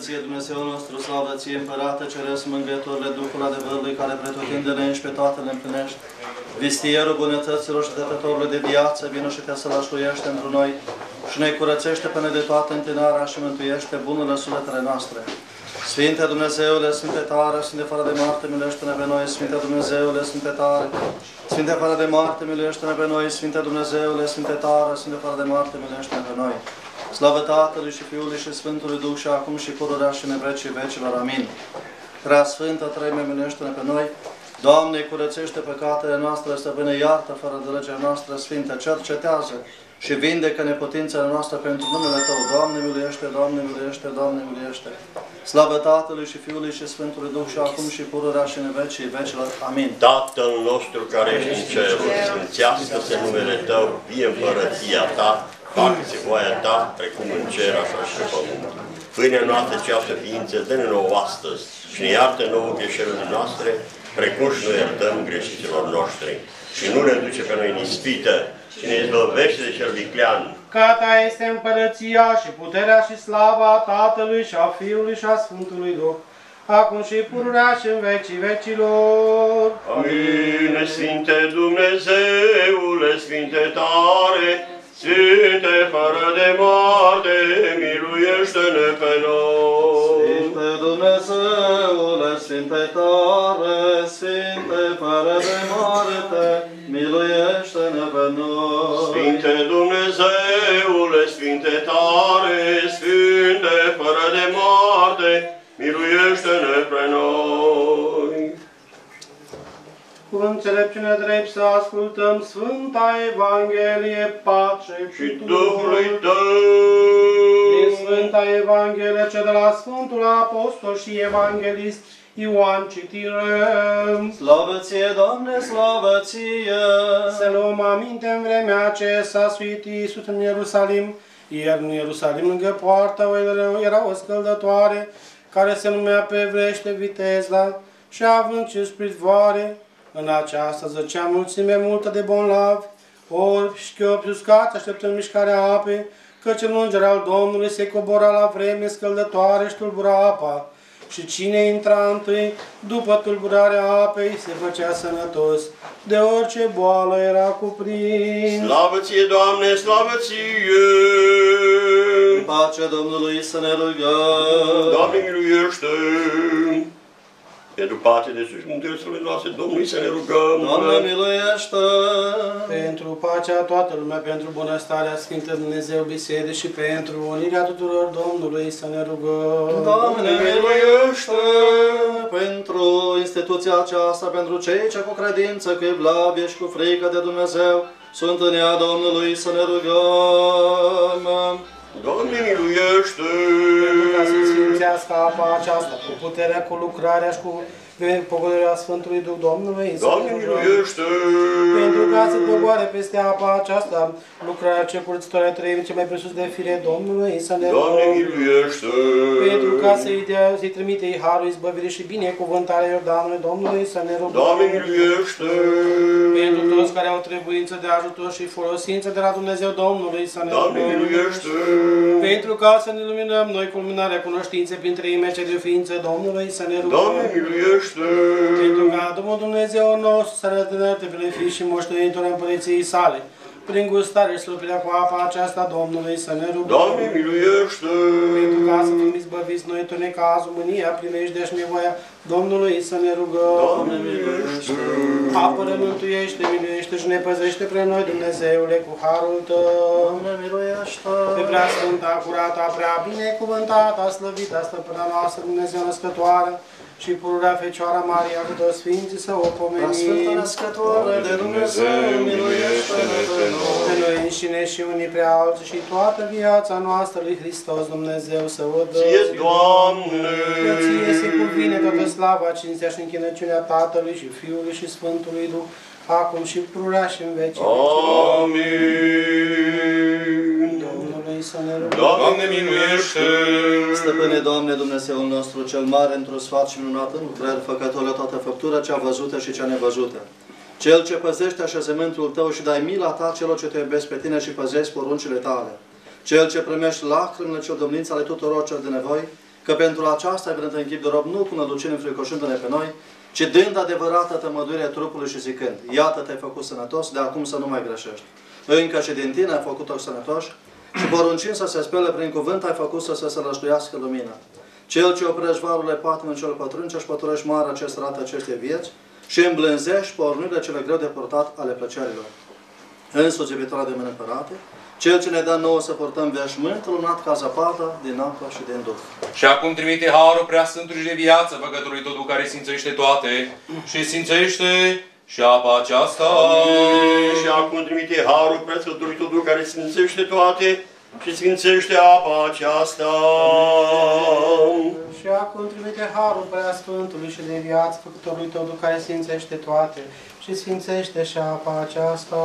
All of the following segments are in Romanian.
ție, Dumnezeul nostru, slavă ție, Împărate Ceresc, Mângâietorule, Duhul adevărului, care pretutindene și pe toate le împlinești. Vistierul bunătăților și dătătorului de viață, vină și te sălășluiește întru noi și ne curățește până de toată întinarea și mântuiește bunurile sufletele noastre. Sfinte Dumnezeule, Sfinte tare, Sfinte fără de moarte, miluiește-ne pe noi, Sfinte Dumnezeule, Sfinte tare, Sfinte fără de moarte, miluiește-ne pe noi, Sfinte Dumnezeule, Sfinte tare, Sfinte fără de moarte, miluiește-ne pe noi. Slavă Tatălui și Fiului și Sfântului Duh și acum și pururea și în vecii vecilor. Amin. Prea Sfântă Treime, miluiește-ne pe noi. Doamne, curățește păcatele noastre, Stăpâne, iartă fără de legea noastră, Sfinte, cercetează și vindecă neputințele noastre pentru numele Tău. Doamne, miluiește, Doamne, miluiește, Doamne, miluiește. Slavă Tatălui și Fiului și Sfântului Duh și acum și pururea și în vecii vecilor. Amin. Tatăl nostru care ești în cer, sfințească-se numele Tău, vie împărăția Ta, facă-se voia Ta, precum în cer, așa și pe pământ. Pâinea noastră cea să ființă, dă-ne nouă astăzi și ne iartă nouă greșelile noastre, precum și noi iertăm greșiților noștri. Și nu ne duce pe noi în ispită, ci ne izbăvește de cel viclean. Ca Ta este împărăția și puterea și slava Tatălui și a Fiului și a Sfântului Duh, acum și pururea și în vecii vecilor. Amin. Sfinte Dumnezeule, Sfinte tare, Sfinte fără de moarte, miluiește-ne pe noi. Sfinte Dumnezeule, Sfinte tare, Sfinte fără de moarte, miluiește-ne pe noi. Sfinte Dumnezeule, Sfinte tare, Sfinte fără de moarte, miluiește-ne pe noi. Cu înțelepciune drept să ascultăm Sfânta Evanghelie, pace și Duhului Tău. Din Sfânta Evanghelie, ce de la Sfântul Apostol și Evanghelist Ioan citirăm. Slavă ție, Doamne, slavă ție! Să luăm aminte în vremea ce s-a suit Iisus în Ierusalim, iar în Ierusalim, lângă poartă, era o scăldătoare, care se numea pe evrește Vitezda, și având 15 voare, în aceasta zăcea mulțime multă de bonlavi, orbi, șchiopi, uscați, așteptând mișcarea apei, căci în înger al Domnului se cobora la vreme scăldătoare și tulbura apa. Și cine intra întâi, după tulburarea apei, se făcea sănătos, de orice boală era cuprins. Slavă ție, Doamne, slavă ție! În pacea Domnului să ne rugăm. Doamne, miluiește! Pentru pace de sus mântuielile noastre, Domnului să ne rugăm. Doamne, miluiește! Pentru pacea toată lumea, pentru bunăstarea Sfântă Dumnezeu Biserică și pentru unirea tuturor Domnului să ne rugăm. Doamne, miluiește! Pentru instituția aceasta, pentru cei ce cu credință, cu evlavie și cu frică de Dumnezeu sunt în ea Domnului să ne rugăm. Doamne, miluiește! Pentru ca să sfințească apa aceasta, cu puterea, cu lucrarea și cu pogorârea Sfântului Duh Domnului. Doamne, miluiește! Pentru ca să pogoare peste apa aceasta, lucrarea ce curățitoare trăim ce mai presus de fire Domnului, să ne rugăm. Doamne, miluiește! Pentru ca să-i trimite harul, izbăvire și binecuvântarea Iordanului Domnului, să ne rugăm. Doamne, miluiește! Pentru toți care au trebuință de ajutor și folosință de la Dumnezeu Domnului, să ne rugăm. Doamne, miluiește! Pentru ca să ne luminăm noi cu luminarea cunoștinței prin treimea ce de ființă Domnului, să ne rugăm. Doamne, miluiește! Pentru ca Domnul Dumnezeu nostru să rătânăte pe fi și moștenitor împărăției sale, prin gustare și slupirea cu apa aceasta Domnului, să ne rugăm. Doamne, miluiește! Pentru ca să fim izbăviți noi tot necazul, mânia, primejdea și nevoia Domnului, să ne rugăm. Doamne, miluiește! Apără, mântuiește, miluiește și ne păzește pre noi, Dumnezeule, cu harul Tău. Doamne, miluiește! Pe prea sfânta, curata, prea binecuvântata, slăvita, stăpâna noastră, Dumnezeu născătoare, și pururea Fecioara Maria cu toți Sfinții să o pomenim. Sfântă Născătoare de Dumnezeu, miluiește-ne pe noi! Pe noi înșine și unii prea alții și toată viața noastră lui Hristos Dumnezeu să o dă. Ție, Doamne! Că Ție se cuvine toată slava, cinstea și închinăciunea Tatălui și Fiului și Sfântului Duh, acum și pururea și în veci. Amin! Domnului să ne rugăm. Doamne, miluiește! Stăpâne, Doamne, Dumnezeul nostru, cel mare, într-un sfat și minunat în lucrări, făcător la toată făptura, cea văzută și cea nevăzută. Cel ce păzește așezământul Tău și dai mila Ta celor ce Te iubesc pe Tine și păzesc poruncile Tale. Cel ce primești lacrimile cel domniți ale tuturor cel de nevoi că pentru aceasta ai venit în chip de rob, nu cu nălucire înfricoșându-ne pe noi, ci dând adevărată tămăduire trupului și zicând, iată te-ai făcut sănătos, de acum să nu mai greșești. Încă și din tine ai făcut-o sănătoși și poruncind să se spele prin cuvânt, ai făcut să se sălășluiască lumina. Cel ce oprești varurile patimii cel pătrân, ce-și păturești mare acest rat acestei vieți și îmblânzești pornirile cele greu de purtat ale plăcerilor. Însuți iubitoarea de mâine împărate, Cel ce ne dă nouă să purtăm veșmântul unat ca zăpada din apă și din Duh. Și acum trimite harul preasfântului și de viață, făcătorului tot Duh care sfințește toate și sfințește și apa aceasta. Amin. Și acum trimite harul preasfântului tot Duh care sfințește toate și sfințește apa aceasta. Amin. Și acum trimite harul preasfântului și de viață, făcătorului tot Duh care sfințește toate și sfințește și apa aceasta.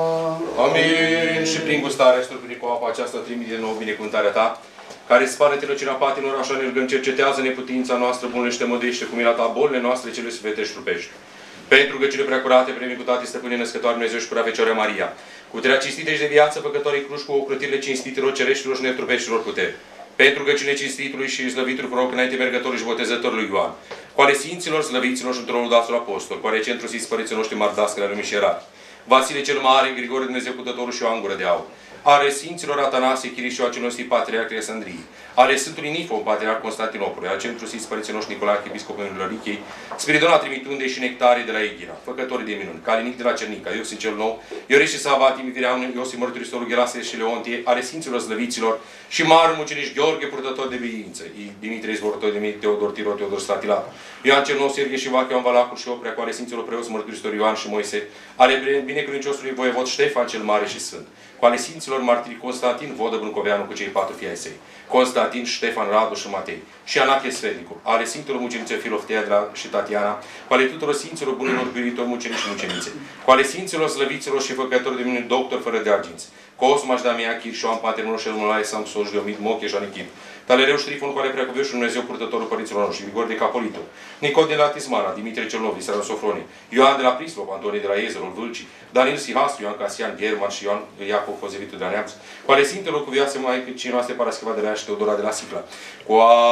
Amin. Și prin gustarea stropului cu apa aceasta trimite de nou binecuvântarea ta, care spală tălăciunea patinilor, așa ne rugăm, cercetează neputința noastră, bunește, mădește cu mila ta bolile noastre cele sufletești trupești. Pentru rugăciune preacurate, premicutate, stăpâne născătoare Dumnezeu și prea Fecioară Maria, cu puterea cinstită și de viață, făcătorii cruși cu ocrotirile cinstitelor, cereștilor și netrupeștilor puteri. Pentru rugăciune cinstitului și slăvitului proroc înainte mergătorului și botezătorului Ioan, cu ale Sfinților, slăviților și într-unul dațul apostol, cu ale centru Sfinți Părinții noștri mari dascăle ale lumii și erari, Vasile cel Mare, Grigore Dumnezeu Putătorul și Ioan Gură de Aur, ale Sfinților Atanasie, Chirișoa, Celostii, Patriarh Alexandriei, ale Sfântului Nifon, Patriarh Constantinopolului, al centru Sfinți Părinții noștri Nicolae, Episcopul Lărichiei, Spiridona Trimitunde și Nectarie de la Eghira, făcătorii de minuni, Calinic de la Cernica, Iosif cel Nou, Ioreș și Sava, Timivireanu, Iosif Mărturisitorul, Gherase și Leontie, ale Sfinților Slăviților și Marul Muceniș Gheorghe, purtător de biință, Dimitrie Izvorător, Dimitrie Teodor Tiro, Teodor Statilat, Ioan cel Nou, Serghie și Vache, Ioan Valacul și Oprea, cu ale Sfinților Preoți Mărturisitor Ioan și Moise, ale binecredinciosului voievod Ștefan cel Mare și Sfânt, cu ale Sfinților Martiri Constantin, Vodă Brâncoveanu cu cei 4 fii ai săi, Constantin, Ștefan, Radu și Matei, și Anache Sfetnicu, ale Sfinților Mucenițe Filoftea și Tatiana, cu ale tuturor Sfinților bunilor iubitori mucenici și mucenițe, cu ale Sfinților Slăviților și făcători de minuni, doctor fără de arginți, Cosmaș, Damia, Chirșoan, Patermul și Elmulae, Samson, Leomid, Moche, Janichid, Talereu, Ștrifon, cu ale Preacuvioși și Dumnezeu Purtătorul Părinților noștri, Grigor de Capolito, Nicod de la Tismana, Dimitrie cel Nou, Visarul Sofronie, Ioan de la Prislop, Antonie de la Ezerul Vâlcii, Daniel Sihastru, Ioan Casian, German și Ioan Iacov, Fozevitul de la Neamț, cu ale Sfintelor cu viață mai cât și noastre Paraschiva de la și Teodora de la Sicla, cu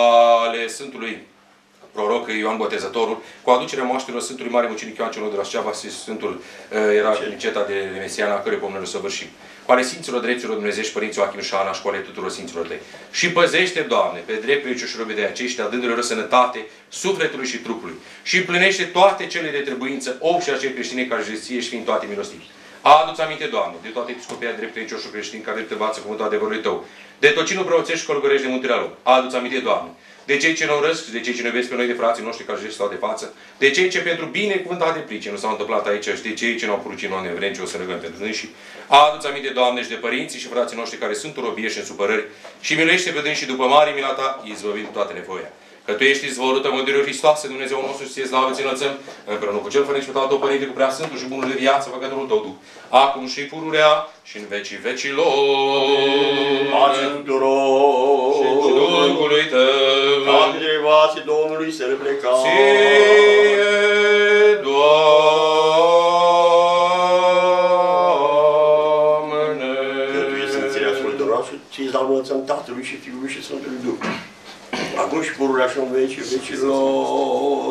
ale Sfântului proroc Ioan Botezătorul, cu aducerea moaștelor Sfântului Mare Mucenic Ioan cel Nou de la Sceava și Sfântul era Niceta de Mesiana, a cărui pomnele săvârșim. Cu ale Sfinților Drepților Dumnezeu și Părinții Joachim și Ana și cu ale tuturor Sfinților Tăi. Și păzește, Doamne, pe dreptul și robii de aceștia, dându-le sănătate sufletului și trupului. Și împlinește toate cele de trebuință, ou și acei creștini care își ție și fiind toate milostivi. Adu-ți aminte, Doamne, de toate episcopia dreptănicioșul creștin care te învață cuvântul adevărului Tău, de tocinul preoțești și călugărești de mântuirea lor. Adu-ți aminte, Doamne, de cei ce ne urăsc, de cei ce ne vezi pe noi de frații noștri care își stau de față, de cei ce pentru binecuvântate plice nu s-au întâmplat aici și de cei ce n-au porucit noi nevrem ce o să rugăm pentru noi și adu-ți aminte, Doamne, și de părinții și frații noștri care sunt în robie și în supărări și miluiește pe dâns și după mare mila Ta, izbăvind toate nevoia. Că Tu ești izvorul Tământuirii Hristoase, Dumnezeu nostru și Ție slavă ți înălțăm, împreună cu Cel fără nici pe Tatăl Părinte, cu Preasfântul și Bunul de viață, Făcătorul Tău Duh, acum și pururea și în vecii vecilor. Pace tuturor! Și Duhului Tău! Ca câtevații Domnului să le pleca! Ție, Doamne! Cătuie Sfințirea Sfântul nostru, Ție să înălțăm Tatălui și Fiului și Sfântului Duh. Acum și pururea și în vecii vecilor.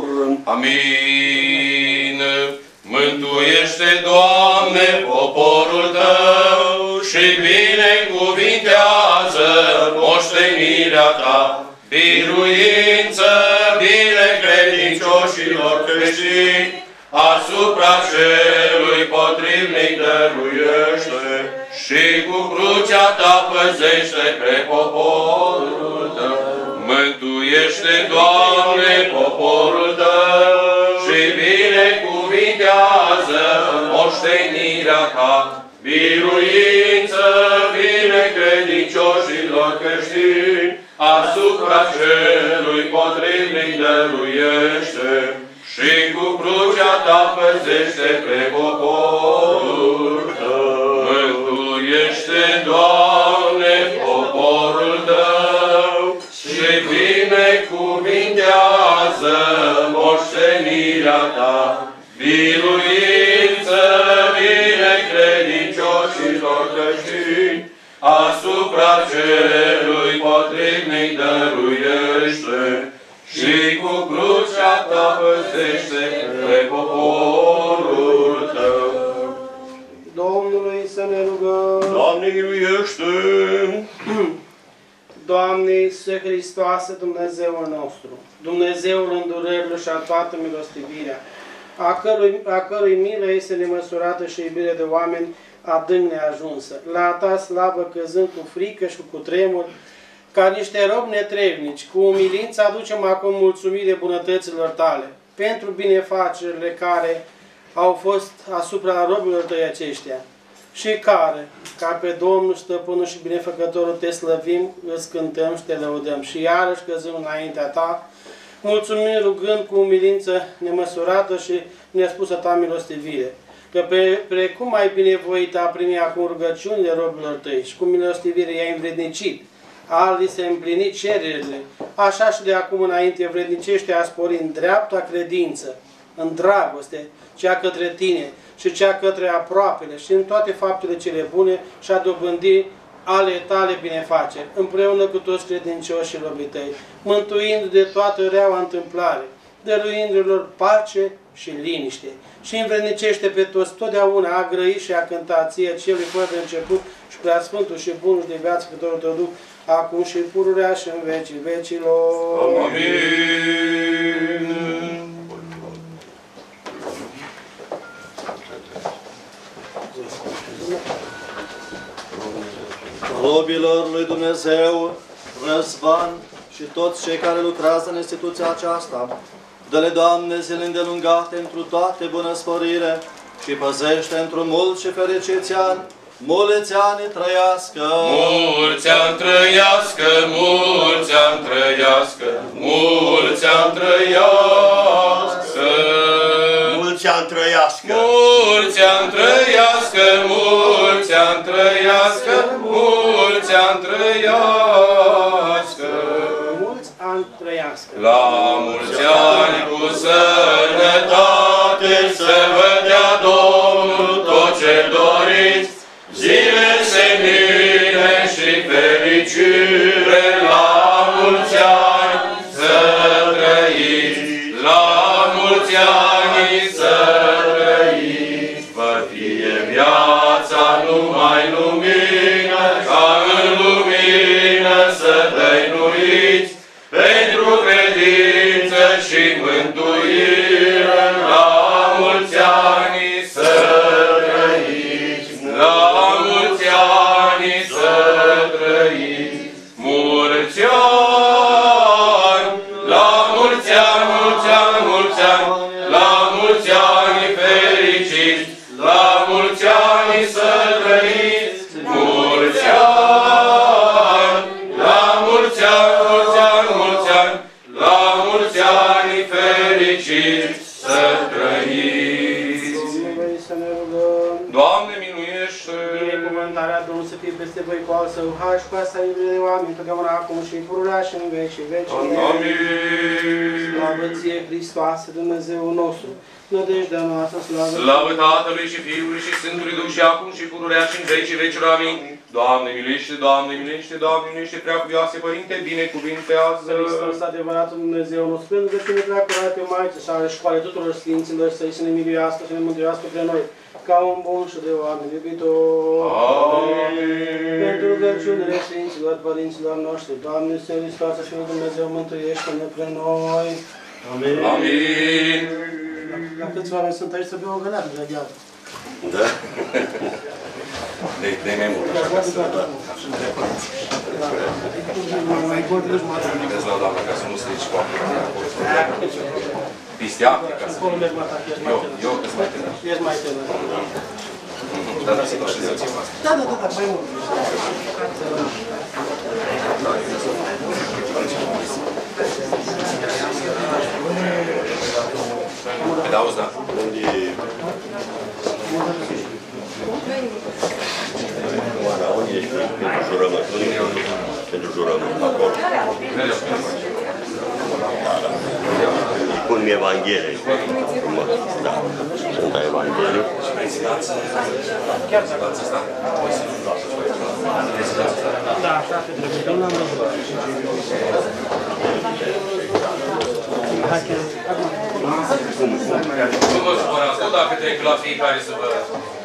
Amin. Mântuiește, Doamne, poporul Tău și binecuvintează moștenirea Ta. Biruință binecredincioșilor creștini, asupra celui potrivnic dăruiește și cu crucea Ta păzește pe poporul Tău. Mântuiește, Doamne, poporul Tău și binecuvintează moștenirea Ta. Biruință binecredincioșilor creștini, asupra celui potrivnic dăruiește și cu crucea Ta păzește pe poporul Tău. Mântuiește, Doamne, poporul Tău și binecuvintează moștenirea Ta. Biruință binecredincioșilor creștini, asupra celui potrivnic dăruiește păzește pe poporul Tău. Domnului să ne rugăm. Doamne, miluiește! Doamne Iisuse Hristoase, Dumnezeul nostru, Dumnezeul îndurărilor și a toată milostivirea, a cărui milă este nemăsurată și iubire de oameni adânc neajunsă. La Ta slavă căzând cu frică și cu cutremur, ca niște robi netrevnici, cu umilință aducem acum mulțumire bunătăților Tale, pentru binefacerile care au fost asupra robilor Tăi aceștia, și care, ca pe Domnul, Stăpânul și Binefăcătorul, Te slăvim, îți cântăm și Te lăudăm. Și iarăși căzând înaintea Ta, mulțumim rugând cu umilință nemăsurată și nespusă Ta milostivire, că precum ai binevoit a primi acum rugăciunile robilor Tăi și cu milostivire i-ai învrednicit, li se împlinit cererile, așa și de acum înainte vrednicește a spori în dreapta credință, în dragoste, cea către Tine și cea către aproapele și în toate faptele cele bune și a dobândi ale Tale binefaceri, împreună cu toți credincioșii robii Tăi, mântuindu de toată reaua întâmplare, dăruindu-lor pace și liniște. Și învrednicește pe toți totdeauna a grăi și a cânta Ție, Celui fără de început și preasfântul și bunul și de viață Cătorul Tău Duh, acum și pururea și în vecii vecilor. Amin. Robilor lui Dumnezeu, Răzvan și toți cei care lucrează în instituția aceasta, dă-le, Doamne, zile îndelungate întru toate bunăsfărire și păzește într-un mult și fericiți ani, mulți ani trăiască! Mulți ani trăiască, mulți ani trăiască, mulți ani trăiască! Mulți ani trăiască! Mulți ani trăiască, mulți ani trăiască, mulți ani trăiască! Mulți ani trăiască! La mulți ani cu sănătate să vă dea Domnul tot ce doriți, zile senine și fericire, la mulți ani să trăiți, la mulți ani să trăiți. Vă fie viața numai lumină, ca în lumină să dăinuiți, pentru credință și mântuire, la mulți ani să trăiți, la mulți ani să trăiți, mulți ani, la mulți ani, mulți ani, mulți ani, la mulți ani fericiți, la mulți ani să trăiți, mulți ani, la mulți ani, mulți ani, mulți ani, la mulți ani fericiți să trăiți. Domnului să ne rugăm. Doamne, miluiește! Binecuvântarea Domnului să fie peste voi cu al Său har și cu asta iubire de oameni, totdeauna acum și pururea și în veci și veci. Amin. Slavă Ție, Hristoase, Dumnezeul nostru, nădejdea noastră, slavă Slavă Tatălui și Fiului și Sfântului Duh și acum și pururea și în veci și vecilor. Amin. Doamne, miluiește, Doamne, miluiește, Doamne, miluiește, Preacuvioase Părinte, binecuvintează. Hristos, adevăratul Dumnezeu nostru, pentru că Tine prea curat pe Maiță și ale școale tuturor Sfinților Săi să ne miluiască și ne mântuiască pe noi, ca un bun și de oameni iubitor. Amin. Pentru rugăciunile Sfinților Părinților noștri, Doamne, Iisuse Hristoase, Fiul Dumnezeu, mântuiește-ne pe noi. Amin. Amin. La câți oameni sunt aici să bea o găleată de gheală? Da? Dă-i mai mult, așa, ca să... Mai gorile jumătate. Vedeți la doamnă, ca să nu strici cu apă. Pistea, ca să... Acolo merg mai tare, ești mai tânăr. Eu, că-s mai tânăr. Ești mai tânăr. Da, da, să-i dau și zăuție cu asta. Da, mai mult. Pe d-auzi, da? Unde ești pentru jurământ? Pentru jurământ, acolo. Pun-mi Evanghelie. Frumos, da. Sfânta Evanghelie. Da, așa că trebuie. Eu n-am văzut. Hai că... Acum. Nu vă supărați, tot dacă trec la fiecare să vă...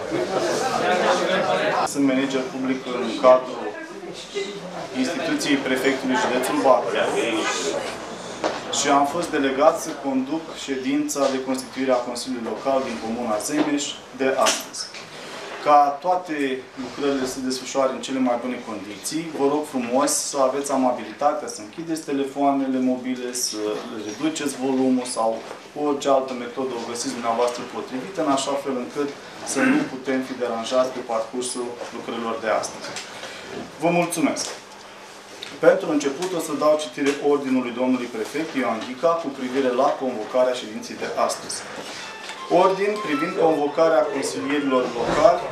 Sunt manager public în cadrul instituției prefectului județul Bacău și am fost delegat să conduc ședința de constituire a Consiliului Local din Comuna Zemeș de astăzi. Ca toate lucrările să desfășoare în cele mai bune condiții, vă rog frumos să aveți amabilitatea să închideți telefoanele mobile, să reduceți volumul sau orice altă metodă o găsiți dumneavoastră potrivită, în așa fel încât să nu putem fi deranjați pe parcursul lucrărilor de astăzi. Vă mulțumesc! Pentru început o să dau citire ordinului domnului prefect Ioan Ghica cu privire la convocarea ședinței de astăzi. Ordin privind convocarea consilierilor locali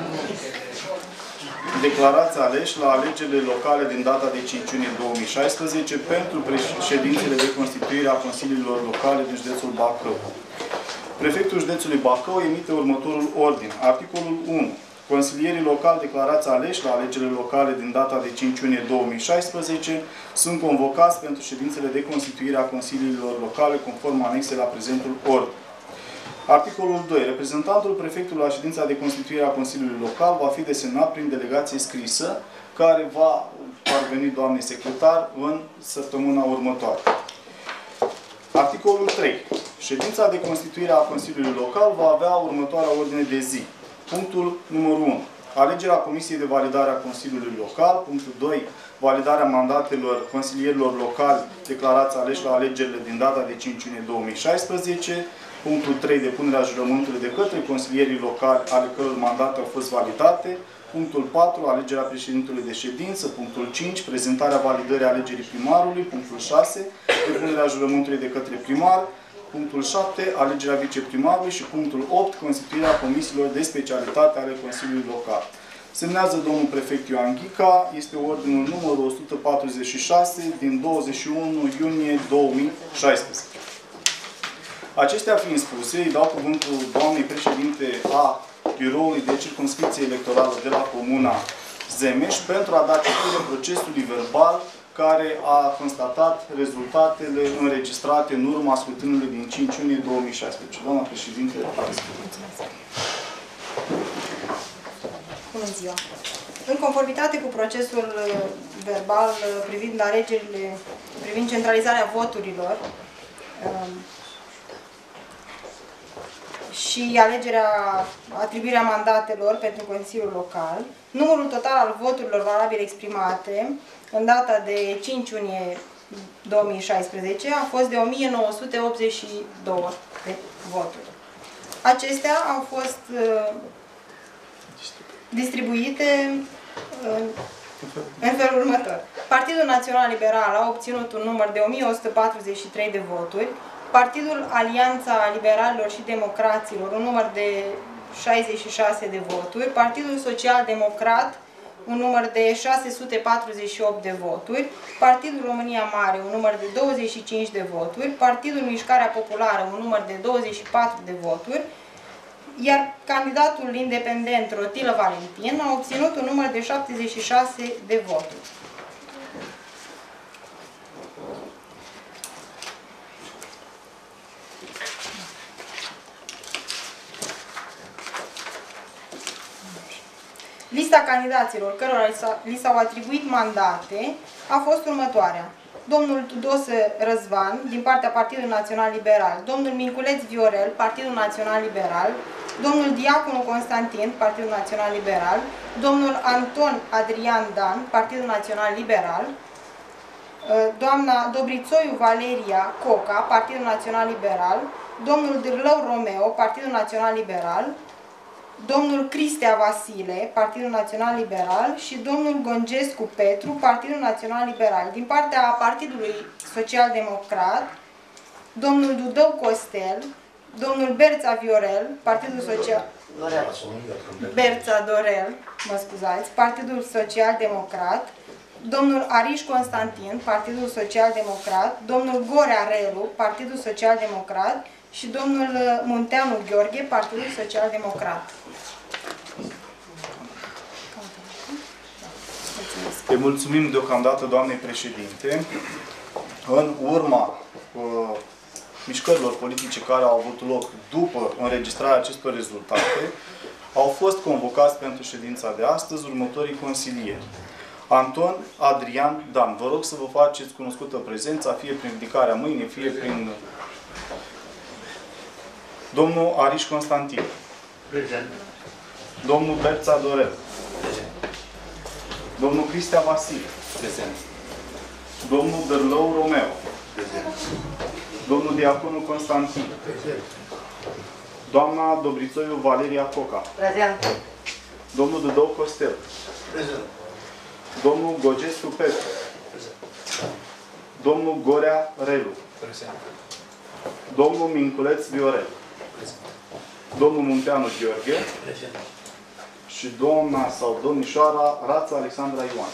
declarați aleși la alegerile locale din data de 5 iunie 2016 pentru ședințele de constituire a consiliilor locale din județul Bacău. Prefectul județului Bacău emite următorul ordin. Articolul 1. Consilierii locali declarați aleși la alegerile locale din data de 5 iunie 2016 sunt convocați pentru ședințele de constituire a consiliilor locale conform anexei la prezentul ordin. Articolul 2. Reprezentantul prefectului la ședința de constituire a Consiliului Local va fi desemnat prin delegație scrisă, care va parveni doamnei secretar în săptămâna următoare. Articolul 3. Ședința de constituire a Consiliului Local va avea următoarea ordine de zi. Punctul numărul 1. Alegerea Comisiei de Validare a Consiliului Local. Punctul 2. Validarea mandatelor consilierilor locali declarați aleși la alegerile din data de 5 iunie 2016. Punctul 3. Depunerea jurământului de către consilierii locali ale căror mandate au fost validate. Punctul 4. Alegerea președintelui de ședință. Punctul 5. Prezentarea validării alegerii primarului. Punctul 6. Depunerea jurământului de către primar. Punctul 7. Alegerea viceprimarului și punctul 8. Constituirea comisiilor de specialitate ale Consiliului Local. Semnează domnul prefect Ioan Ghica. Este ordinul numărul 146 din 21 iunie 2016. Acestea fiind spuse, îi dau cuvântul doamnei președinte a Biroului de Circumscripție Electorală de la Comuna Zemeș pentru a da citire procesului verbal care a constatat rezultatele înregistrate în urma scrutinului din 5 iunie 2016. Doamna președinte, aveți cuvântul. Bună ziua! În conformitate cu procesul verbal privind alegerile, privind centralizarea voturilor, și atribuirea mandatelor pentru Consiliul Local, numărul total al voturilor valabile exprimate în data de 5 iunie 2016 a fost de 1982 de voturi. Acestea au fost distribuite în felul următor. Partidul Național Liberal a obținut un număr de 1143 de voturi, Partidul Alianța Liberalilor și Democraților, un număr de 66 de voturi, Partidul Social Democrat, un număr de 648 de voturi, Partidul România Mare, un număr de 25 de voturi, Partidul Mișcarea Populară, un număr de 24 de voturi, iar candidatul independent Rotilă Valentin a obținut un număr de 76 de voturi. Lista candidaților cărora li s-au atribuit mandate a fost următoarea. Domnul Tudose Răzvan, din partea Partidului Național Liberal, domnul Minculeț Viorel, Partidul Național Liberal, domnul Diaconu Constantin, Partidul Național Liberal, domnul Anton Adrian Dan, Partidul Național Liberal, doamna Dobrițoiu Valeria Coca, Partidul Național Liberal, domnul Dârlău Romeo, Partidul Național Liberal, domnul Cristea Vasile, Partidul Național Liberal și domnul Gongescu Petru, Partidul Național Liberal. Din partea Partidului Social Democrat, domnul Dudău Costel, domnul Berța Viorel, Partidul Social... Berța Dorel, mă scuzați, Partidul Social Democrat, domnul Ariș Constantin, Partidul Social Democrat, domnul Gorea Relu, Partidul Social Democrat și domnul Munteanu Gheorghe, Partidul Social Democrat. Îi mulțumim deocamdată, doamnei președinte. În urma mișcărilor politice care au avut loc după înregistrarea acestor rezultate, au fost convocați pentru ședința de astăzi următorii consilieri. Anton Adrian Dan. Vă rog să vă faceți cunoscută prezența, fie prin ridicarea mâinii, fie prin... Domnul Ariș Constantin. Prezent. Domnul Berța Dorel. Prezent. Domnul Cristea Vasile. Prezent. Domnul Dărlău Romeo. Prezent. Domnul Diaconu Constantin. Prezent. Doamna Dobrițoiu Valeria Coca. Prezent. Domnul Dădău Costel. Prezent. Domnul Gogescu Petru. Prezent. Domnul Gorea Relu. Prezent. Domnul Minculeț Viorel. Prezent. Domnul Munteanu Gheorghe. Prezent. Și doamna sau domnișoara Rața Alexandra Ioan.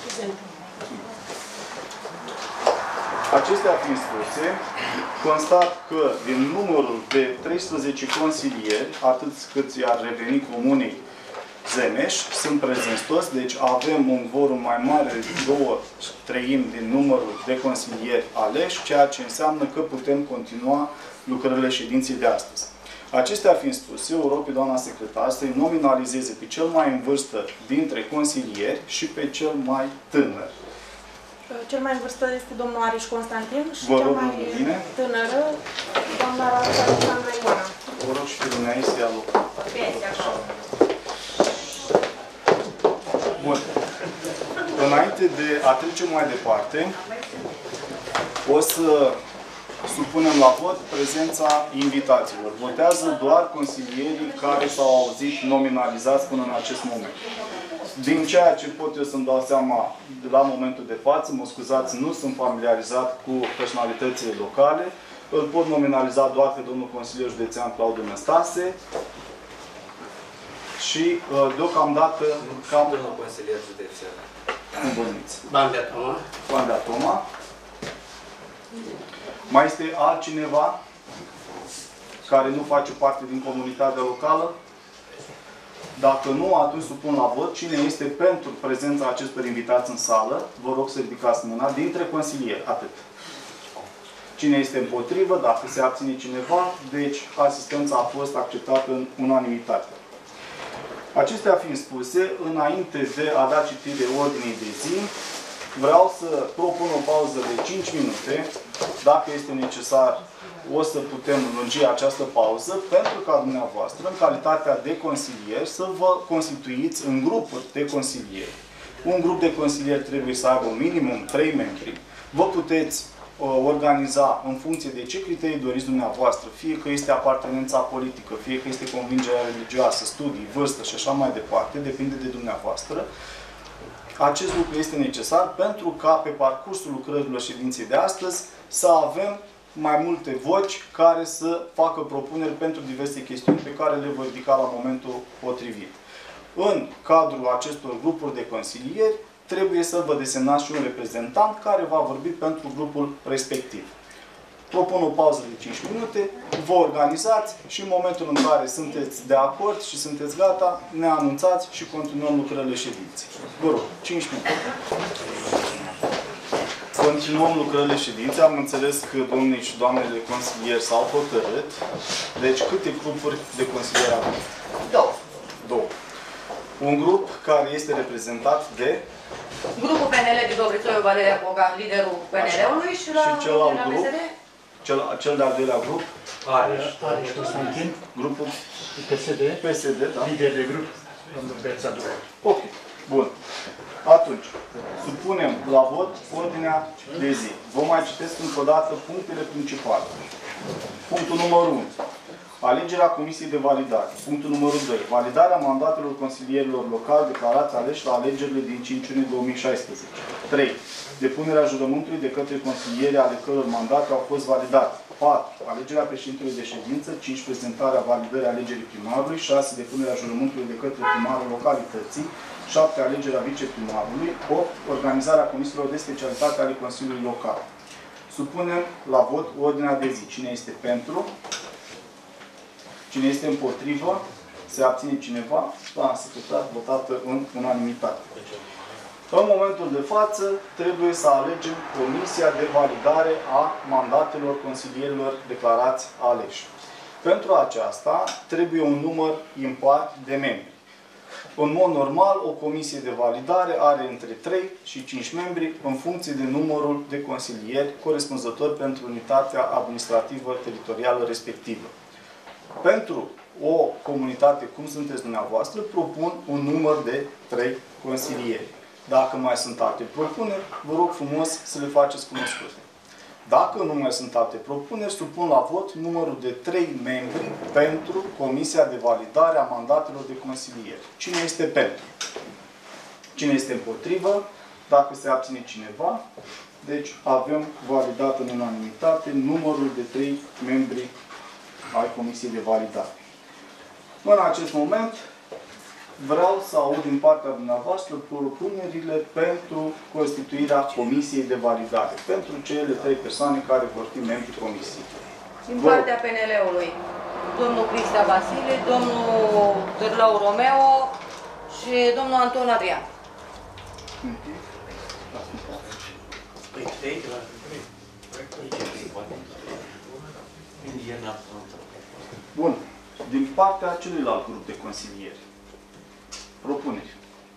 Acestea fiind spuse, constat că din numărul de 13 consilieri, atât cât i-ar reveni comunei Zemeș, sunt prezenți toți, deci avem un vorum mai mare de 2/3 din numărul de consilieri aleși, ceea ce înseamnă că putem continua lucrările ședinței de astăzi. Acestea fiind spuse, eu rog pe doamna secretar să-i nominalizeze pe cel mai în vârstă dintre consilieri și pe cel mai tânăr. Cel mai în vârstă este domnul Ariș Constantin și Vă cel rog, mai bine. tânără, doamna Rața Alexandra Ioana. Vă rog și pe dumneavoastră să ia loc. Bun. Înainte de a trece mai departe, o să supunem la vot prezența invitaților. Votează doar consilierii care s-au auzit nominalizați până în acest moment. Din ceea ce pot eu să-mi dau seama la momentul de față, mă scuzați, nu sunt familiarizat cu personalitățile locale, îl pot nominaliza doar pe domnul consilier județean Claudiu Năstase și deocamdată cam... Domnul consilier județean. Îmbănuiți. Bandea Toma. Bandea Toma. Mai este altcineva care nu face parte din comunitatea locală? Dacă nu, atunci supun la vot. Cine este pentru prezența acestor invitați în sală? Vă rog să ridicați mâna. Dintre consilieri. Atât. Cine este împotrivă? Dacă se abține cineva, deci asistența a fost acceptată în unanimitate. Acestea fiind spuse, înainte de a da citire ordinii de zi, vreau să propun o pauză de 5 minute. Dacă este necesar, o să putem lungi această pauză pentru ca dumneavoastră, în calitatea de consilieri, să vă constituiți în grupuri de consilieri. Un grup de consilieri trebuie să aibă minimum 3 membri. Vă puteți organiza în funcție de ce criterii doriți dumneavoastră, fie că este apartenența politică, fie că este convingerea religioasă, studii, vârstă și așa mai departe, depinde de dumneavoastră. Acest lucru este necesar pentru ca pe parcursul lucrărilor ședinței de astăzi să avem mai multe voci care să facă propuneri pentru diverse chestiuni pe care le voi ridica la momentul potrivit. În cadrul acestor grupuri de consilieri trebuie să vă desemnați și un reprezentant care va vorbi pentru grupul respectiv. Propun o pauză de 5 minute, vă organizați și în momentul în care sunteți de acord și sunteți gata, ne anunțați și continuăm lucrările ședinței. Vă rog, 5 minute. Continuăm lucrările ședinței. Am înțeles că domnii și doamnele consilieri s-au hotărât. Deci câte grupuri de consilieri avem? 2. Un grup care este reprezentat de... Grupul PNL de Dobrițoiu Valeria Poga, liderul PNL-ului și la celălalt grup, PSD? cel de-al doilea grup, Ariș Constantin. grupul PSD, da? lider de grup, domnul Berța Dorel. Ok, bun. Atunci, supunem la vot ordinea de zi. Vă mai citesc încă o dată punctele principale. Punctul numărul 1. Alegerea Comisiei de Validare. Punctul numărul 2. Validarea mandatelor consilierilor locali declarați aleși la alegerile din 5 iunie 2016. 3. Depunerea jurământului de către consilierii ale căror mandate au fost validate. 4. Alegerea președintelui de ședință. 5. Prezentarea validării alegerii primarului. 6. Depunerea jurământului de către primarul localității. 7. Alegerea viceprimarului. 8. Organizarea comisiilor de specialitate ale Consiliului Local. Supunem la vot ordinea de zi. Cine este pentru? Cine este împotrivă? Se abține cineva? Doamna secretar, votată în unanimitate. În momentul de față, trebuie să alegem Comisia de Validare a mandatelor consilierilor declarați aleși. Pentru aceasta, trebuie un număr impar de membri. În mod normal, o comisie de validare are între 3 și 5 membri, în funcție de numărul de consilieri corespunzător pentru unitatea administrativă teritorială respectivă. Pentru o comunitate, cum sunteți dumneavoastră, propun un număr de 3 consilieri. Dacă mai sunt alte propuneri, vă rog frumos să le faceți cunoscute. Dacă nu mai sunt alte propuneri, supun la vot numărul de 3 membri pentru Comisia de Validare a mandatelor de consilieri. Cine este pentru? Cine este împotrivă? Dacă se abține cineva, deci avem validat în unanimitate numărul de 3 membri ai Comisiei de Validare. În acest moment, vreau să aud din partea dumneavoastră propunerile pentru constituirea Comisiei de Validare, pentru cele 3 persoane care vor fi membri Comisiei. Din partea PNL-ului, domnul Cristea Vasile, domnul Târlău Romeo și domnul Anton Adrian. Bun. Din partea celuilalt grup de consilieri. Propuneri.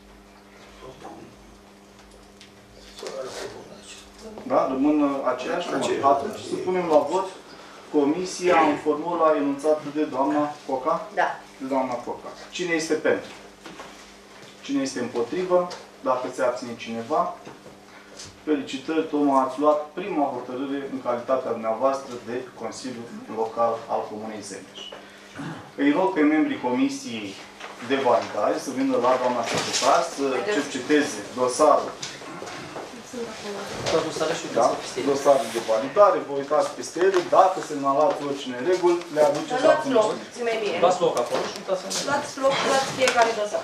Da? Rămân aceeași? Atunci să punem la vot comisia în formula enunțată de doamna Coca? Da. De doamna Coca. Cine este pentru? Cine este împotrivă? Dacă se abține cineva? Felicitări, Toma, ați luat prima hotărâre în calitatea dumneavoastră de Consiliul Local al Comunei Zemeș. Îi rog pe membrii Comisiei de Validare să vină la doamna secretar să cerceteze dosarul. Da? Dosarul de validare, vă uitați peste ele, dacă semnalați orice nereguli, le aduceți la cunoștință. Luați loc acolo și uitați să luați loc, luați fiecare dosar.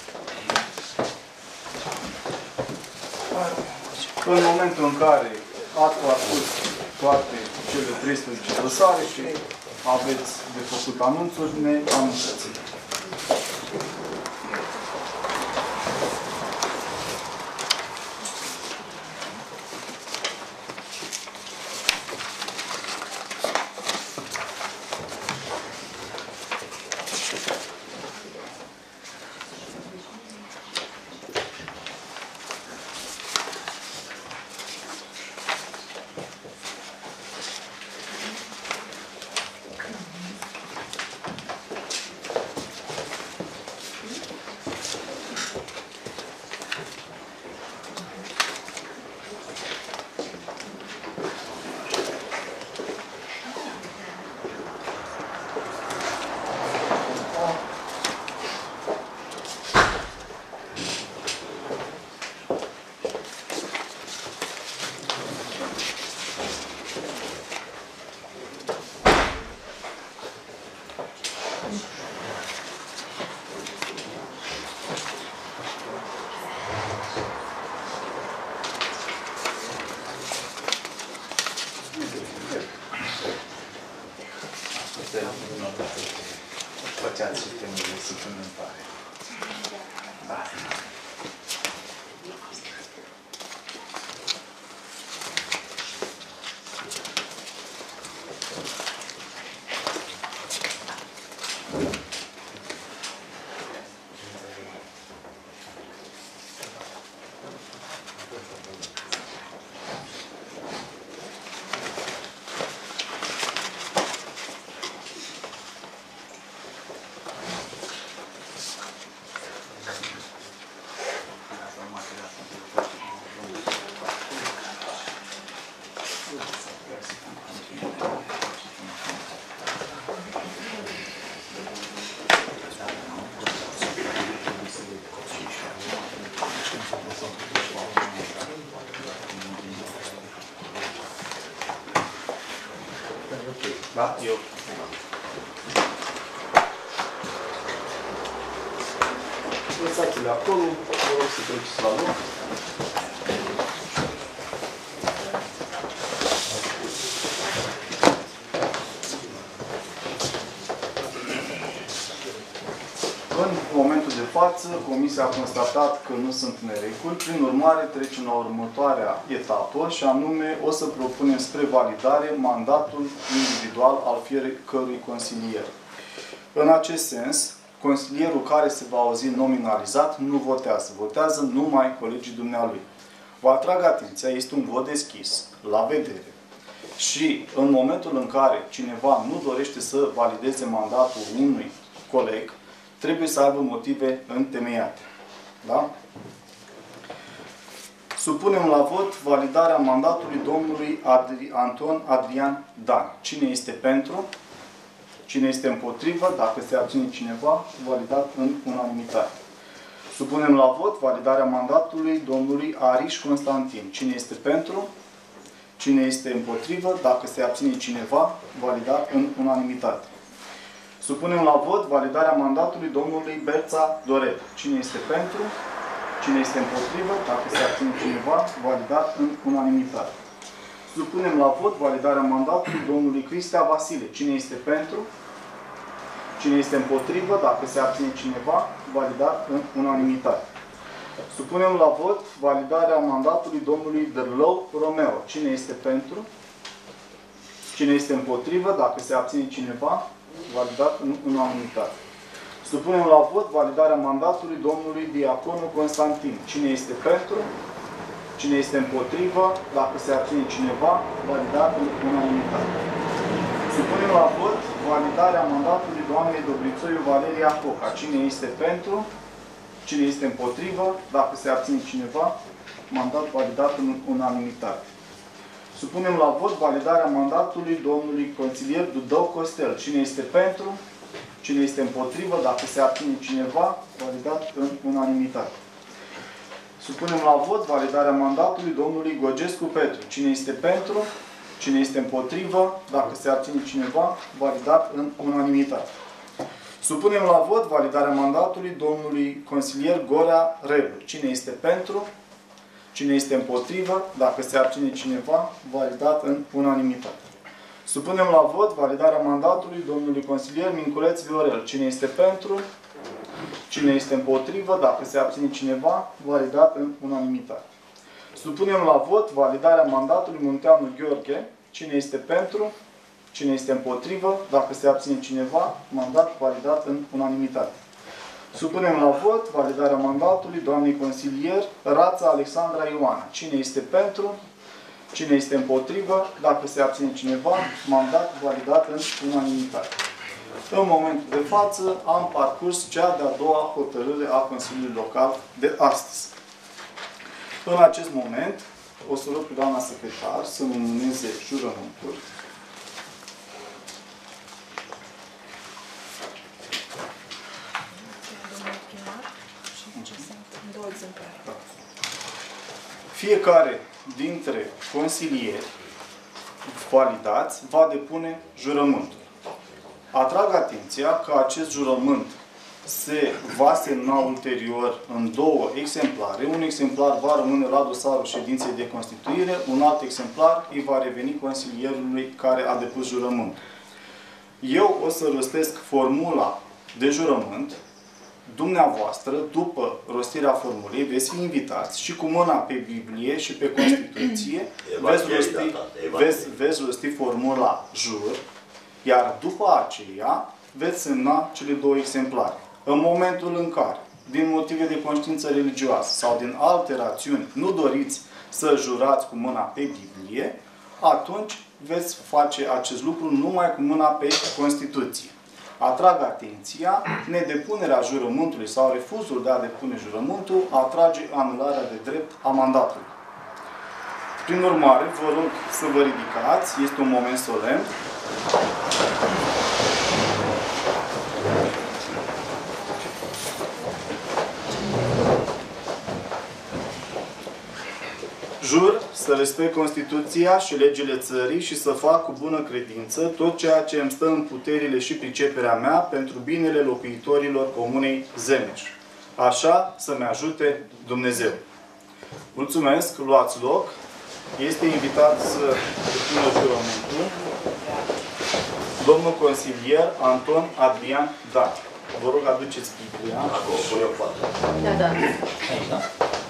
În momentul în care ați parcurs toate cele 13 dosare și aveți de făcut anunțuri, ne anunțați. Făceați și temele suplimentare. Da. Da? Eu. Lăsați-le acolo, vă rog să treceți la loc. În momentul de față, Comisia a constatat că nu sunt nereguli, prin urmare trecem la următoarea etapă și anume o să propunem spre validare mandatul individual al fiecărui consilier. În acest sens, consilierul care se va auzi nominalizat nu votează. Votează numai colegii dumnealui. Vă atrag atenția, este un vot deschis, la vedere. Și în momentul în care cineva nu dorește să valideze mandatul unui coleg, trebuie să aibă motive întemeiate. Da? Supunem la vot validarea mandatului domnului Anton Adrian Dan. Cine este pentru? Cine este împotrivă? Dacă se abține cineva, validat în unanimitate. Supunem la vot validarea mandatului domnului Ariș Constantin. Cine este pentru? Cine este împotrivă? Dacă se abține cineva, validat în unanimitate. Supunem la vot validarea mandatului domnului Berța Dorel. Cine este pentru? Cine este împotrivă? Dacă se abține cineva, validat în unanimitate. Supunem la vot validarea mandatului domnului Cristea Vasile. Cine este pentru? Cine este împotrivă? Dacă se abține cineva, validat în unanimitate. Supunem la vot validarea mandatului domnului Dărlău Romeo. Cine este pentru? Cine este împotrivă? Dacă se abține cineva, validat în unanimitate. Supunem la vot validarea mandatului domnului Diaconu Constantin. Cine este pentru? Cine este împotrivă? Dacă se abține cineva, validat în unanimitate. Supunem la vot validarea mandatului doamnei Dobrițoiu Valeria Coca. Cine este pentru? Cine este împotrivă? Dacă se abține cineva, mandat validat în unanimitate. Supunem la vot validarea mandatului domnului consilier Dudău Costel. Cine este pentru? Cine este împotrivă? Dacă se abține cineva, validat în unanimitate. Supunem la vot validarea mandatului domnului Gogescu Petru. Cine este pentru? Cine este împotrivă? Dacă se abține cineva, validat în unanimitate. Supunem la vot validarea mandatului domnului consilier Gorea Rebu. Cine este pentru? Cine este împotrivă? Dacă se abține cineva, validat în unanimitate. Supunem la vot validarea mandatului domnului consilier Minculeț Viorel. Cine este pentru? Cine este împotrivă? Dacă se abține cineva, validat în unanimitate. Supunem la vot validarea mandatului Munteanu Gheorghe. Cine este pentru? Cine este împotrivă? Dacă se abține cineva, mandat validat în unanimitate. Supunem la vot validarea mandatului doamnei consilier Rața Alexandra Ioana. Cine este pentru? Cine este împotrivă? Dacă se abține cineva, mandat validat în unanimitate. În momentul de față am parcurs cea de-a doua hotărâre a Consiliului Local de astăzi. În acest moment, o să rog pe doamna secretar să numeze jurământul. Fiecare dintre consilieri validați va depune jurământul. Atrag atenția că acest jurământ se va semna ulterior în două exemplare. Un exemplar va rămâne la dosarul ședinței de constituire, un alt exemplar îi va reveni consilierului care a depus jurământul. Eu o să rostesc formula de jurământ. Dumneavoastră, după rostirea formulei, veți fi invitați și cu mâna pe Biblie și pe Constituție veți rosti formula jur, iar după aceea veți semna cele două exemplare. În momentul în care, din motive de conștiință religioasă sau din alte rațiuni, nu doriți să jurați cu mâna pe Biblie, atunci veți face acest lucru numai cu mâna pe Constituție. Atrag atenția, nedepunerea jurământului sau refuzul de a depune jurământul atrage anularea de drept a mandatului. Prin urmare, vă rog să vă ridicați, este un moment solemn. Jur să respect Constituția și legile țării și să fac cu bună credință tot ceea ce îmi stă în puterile și priceperea mea pentru binele locuitorilor Comunei Zemeș. Așa să-mi ajute Dumnezeu. Mulțumesc, luați loc. Este invitat să depună jurământul domnul consilier Anton Adrian Dan. Vă rog, aduceți Biblia. Acolo, pune o față. Da, da. Aici, da?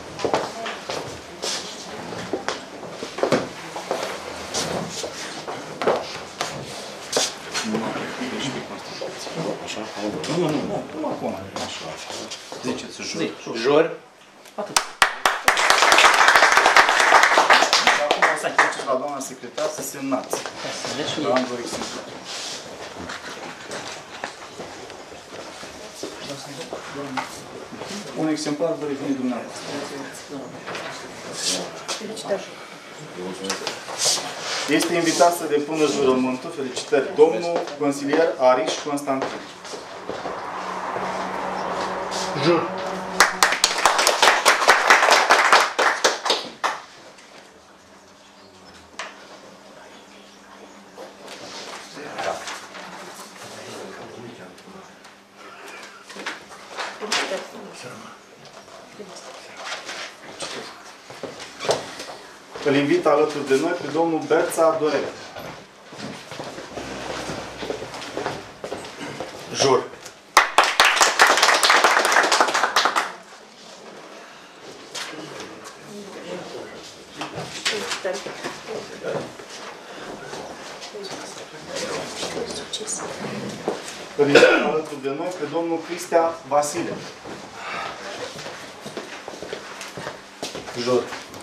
Nu acum. Ziceți jur. Jur. Atât. Acum o să treceți la doamna secretar să semnați. Da, am două exemplare. Un exemplar vă revine dumneavoastră. Felicitări. Este invitat să depună jurământul, felicitări, domnul consilier Ariș Constantin. Jur. Îl invit alături de noi pe domnul Berța Dorel. Jur. Îl invit alături de noi pe domnul Cristea Vasile. Jur.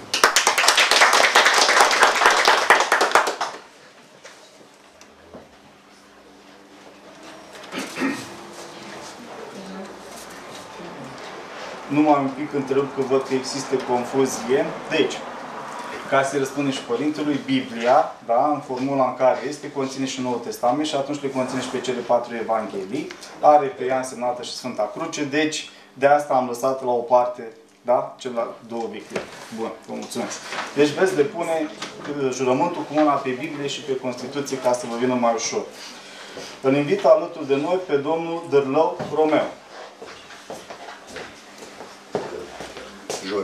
Nu m-am un pic întrerupt că văd că există confuzie. Deci, ca să-i răspundem și Părintelui, Biblia, da, în formula în care este, conține și Noul Testament și atunci le conține și pe cele 4 Evanghelii. Are pe ea însemnată și Sfânta Cruce, deci de asta am lăsat la o parte, da, celelalte două Biblie. Bun, vă mulțumesc. Deci veți depune jurământul cu mâna pe Biblie și pe Constituție ca să vă vină mai ușor. Îl invit alături de noi pe domnul Dârlău Romeo. Jur.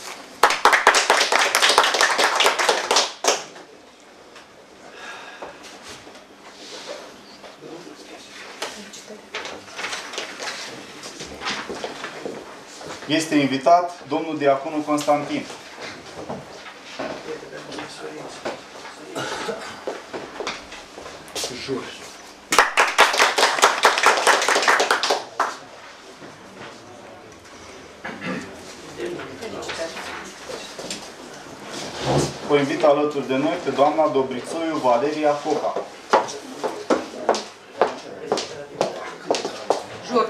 Este invitat domnul Diaconul Constantin. Jur. O invit alături de noi pe doamna Dobrițoiu Valeria Foca. Jur.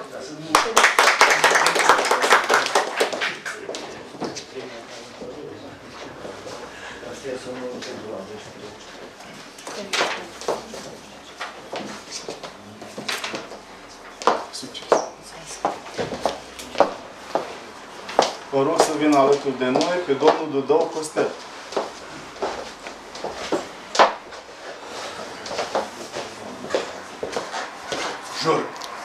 Vă rog să vină alături de noi pe domnul Dudău Costel. Jur.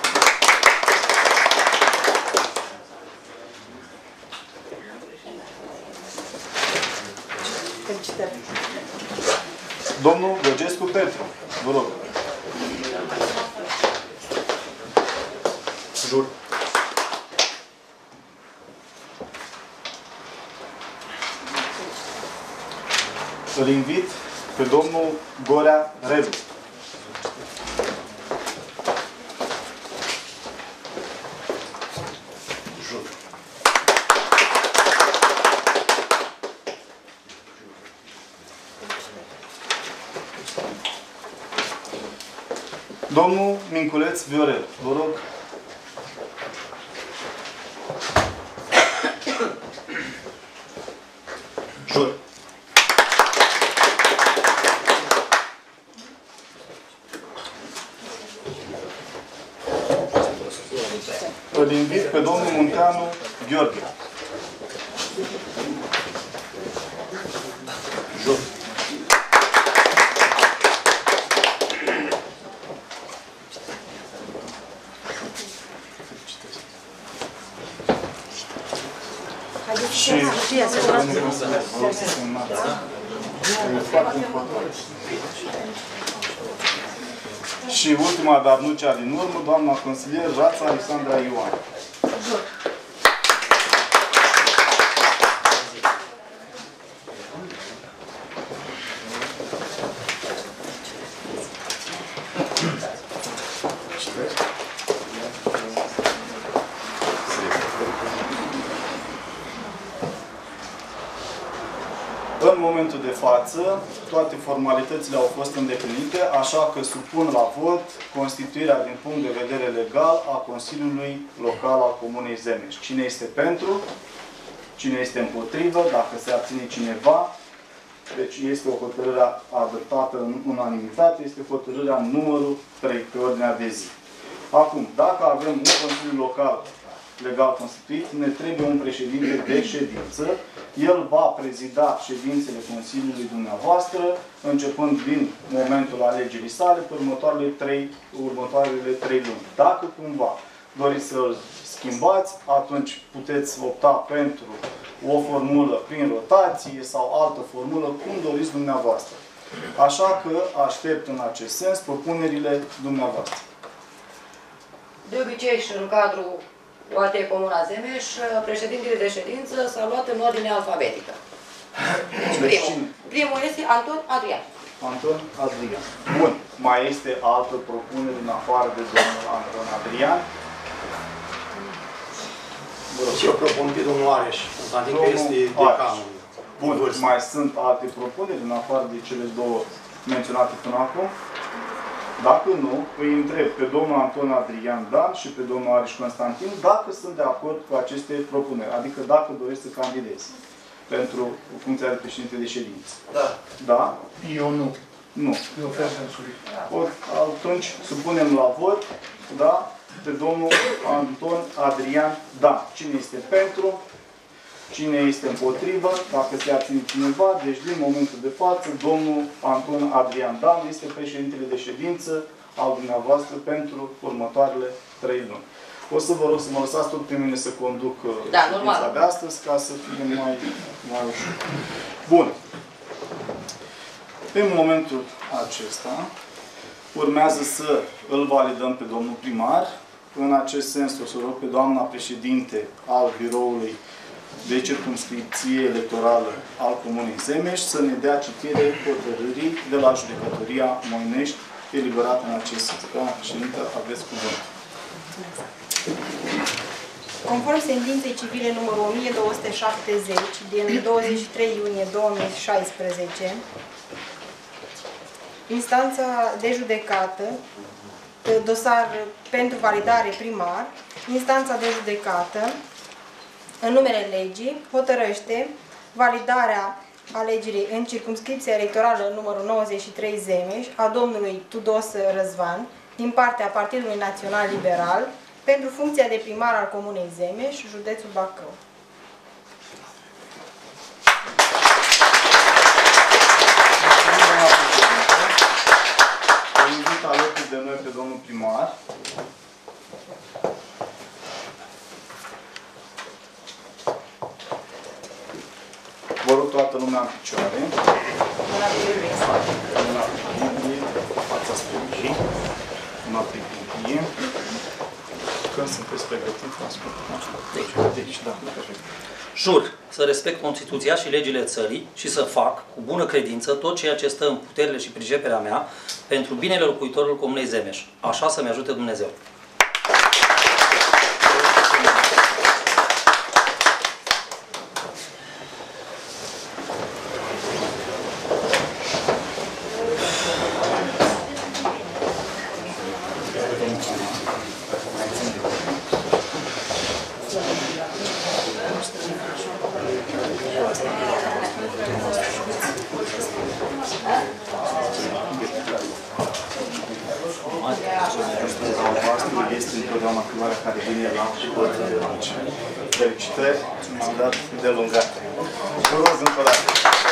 Felicitări. Domnul Găgescu Petru. Vă rog. Jur. Îl invit pe domnul Gorea Redu. Jur. Domnul Minculeț Viorel. Vă rog. Jur. Îl invit pe domnul Munteanu Gheorghe. Jur. Și vă să semnați. E foarte important. Și ultima, dar nu cea din urmă, doamna consilier Rața Alexandra Ioan. Jur. În momentul de față, toate formalitățile au fost îndeplinite, așa că supun la vot constituirea din punct de vedere legal a Consiliului Local al Comunei Zemeș. Cine este pentru? Cine este împotrivă? Dacă se abține cineva? Deci este o hotărâre adoptată în unanimitate, este hotărârea numărul 3 pe ordinea de zi. Acum, dacă avem un Consiliu Local legal constituit, ne trebuie un președinte de ședință. El va prezida ședințele Consiliului dumneavoastră, începând din momentul alegerii sale, pe următoarele 3 luni. Dacă cumva doriți să-l schimbați, atunci puteți opta pentru o formulă prin rotație sau altă formulă, cum doriți dumneavoastră. Așa că aștept în acest sens propunerile dumneavoastră. De obicei și în cadrul OAT Comuna Zemeș, președintele de ședință s-a luat în ordine alfabetică. Deci primul este Anton Adrian. Anton Adrian. Bun. Mai este altă propunere în afară de domnul Anton Adrian? Și eu propun pe domnul Areș, adică este decanul. Bun. Mai sunt alte propuneri în afară de cele două menționate până acum? Dacă nu, îi întreb pe domnul Anton Adrian Dan și pe domnul Ariș Constantin dacă sunt de acord cu aceste propuneri, adică dacă doresc să candideze pentru funcția de președinte de ședință. Da. Da? Eu nu. Nu. Eu ofer censuri. Atunci supunem la vot, da, pe domnul Anton Adrian Dan. Cine este pentru? Cine este împotrivă? Dacă se abține cineva, deci din momentul de față, domnul Anton Adrian Dan este președintele de ședință al dumneavoastră pentru următoarele 3 luni. O să vă rog să mă lăsați tot pe mine să conduc ședința de astăzi, ca să fie mai ușor. Bun. În momentul acesta, urmează să îl validăm pe domnul primar. În acest sens, o să rog pe doamna președinte al biroului de circumscripție electorală al Comunei Zemeș să ne dea citire hotărârii de la Judecătoria Moinești eliberată în acest sens. Doamna președintă, aveți cuvânt. Conform sentinței civile numărul 1270 din 23 iunie 2016, instanța de judecată, dosar pentru validare primar, instanța de judecată, în numele legii, hotărăște validarea alegerii în circumscripția electorală numărul 93 Zemeș a domnului Tudos Răzvan din partea Partidului Național Liberal pentru funcția de primar al Comunei Zemeș, județul Bacău. Îl invit alături de noi pe domnul primar. Vă rog toată lumea în picioare. Mâna pe Biblie, fața spre Biblie, mâna pe Biblie. Când sunteți pregătiți, ascultați. Deci, da, perfect. Jur să respect Constituția și legile țării și să fac, cu bună credință, tot ceea ce stă în puterile și priceperea mea pentru binele locuitorilor Comunei Zemeș. Așa să-mi ajute Dumnezeu. Este întotdeauna culoarea care vine la felicitări, mandat de lungat. Vă rog încă o dată.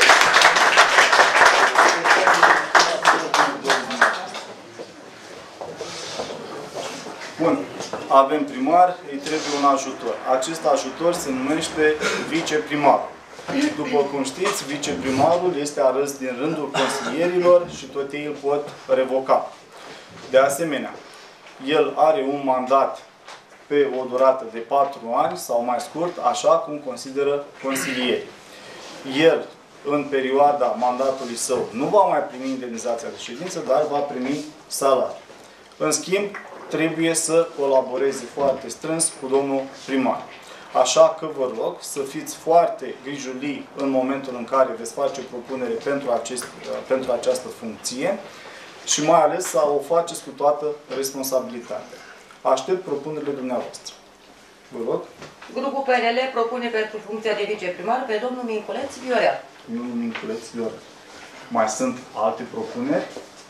Bun. Avem primar, îi trebuie un ajutor. Acest ajutor se numește viceprimar. După cum știți, viceprimarul este ales din rândul consilierilor și tot ei îl pot revoca. De asemenea, el are un mandat pe o durată de 4 ani sau mai scurt, așa cum consideră consilierii. El, în perioada mandatului său, nu va mai primi indemnizația de ședință, dar va primi salariu. În schimb, trebuie să colaboreze foarte strâns cu domnul primar. Așa că vă rog să fiți foarte grijulii în momentul în care veți face propunere pentru această funcție și mai ales să o faceți cu toată responsabilitatea. Aștept propunerile dumneavoastră. Vă rog. Grupul PNL propune pentru funcția de viceprimar pe domnul Minculeț Viorel. Domnul Minculeț Viorel. Mai sunt alte propuneri?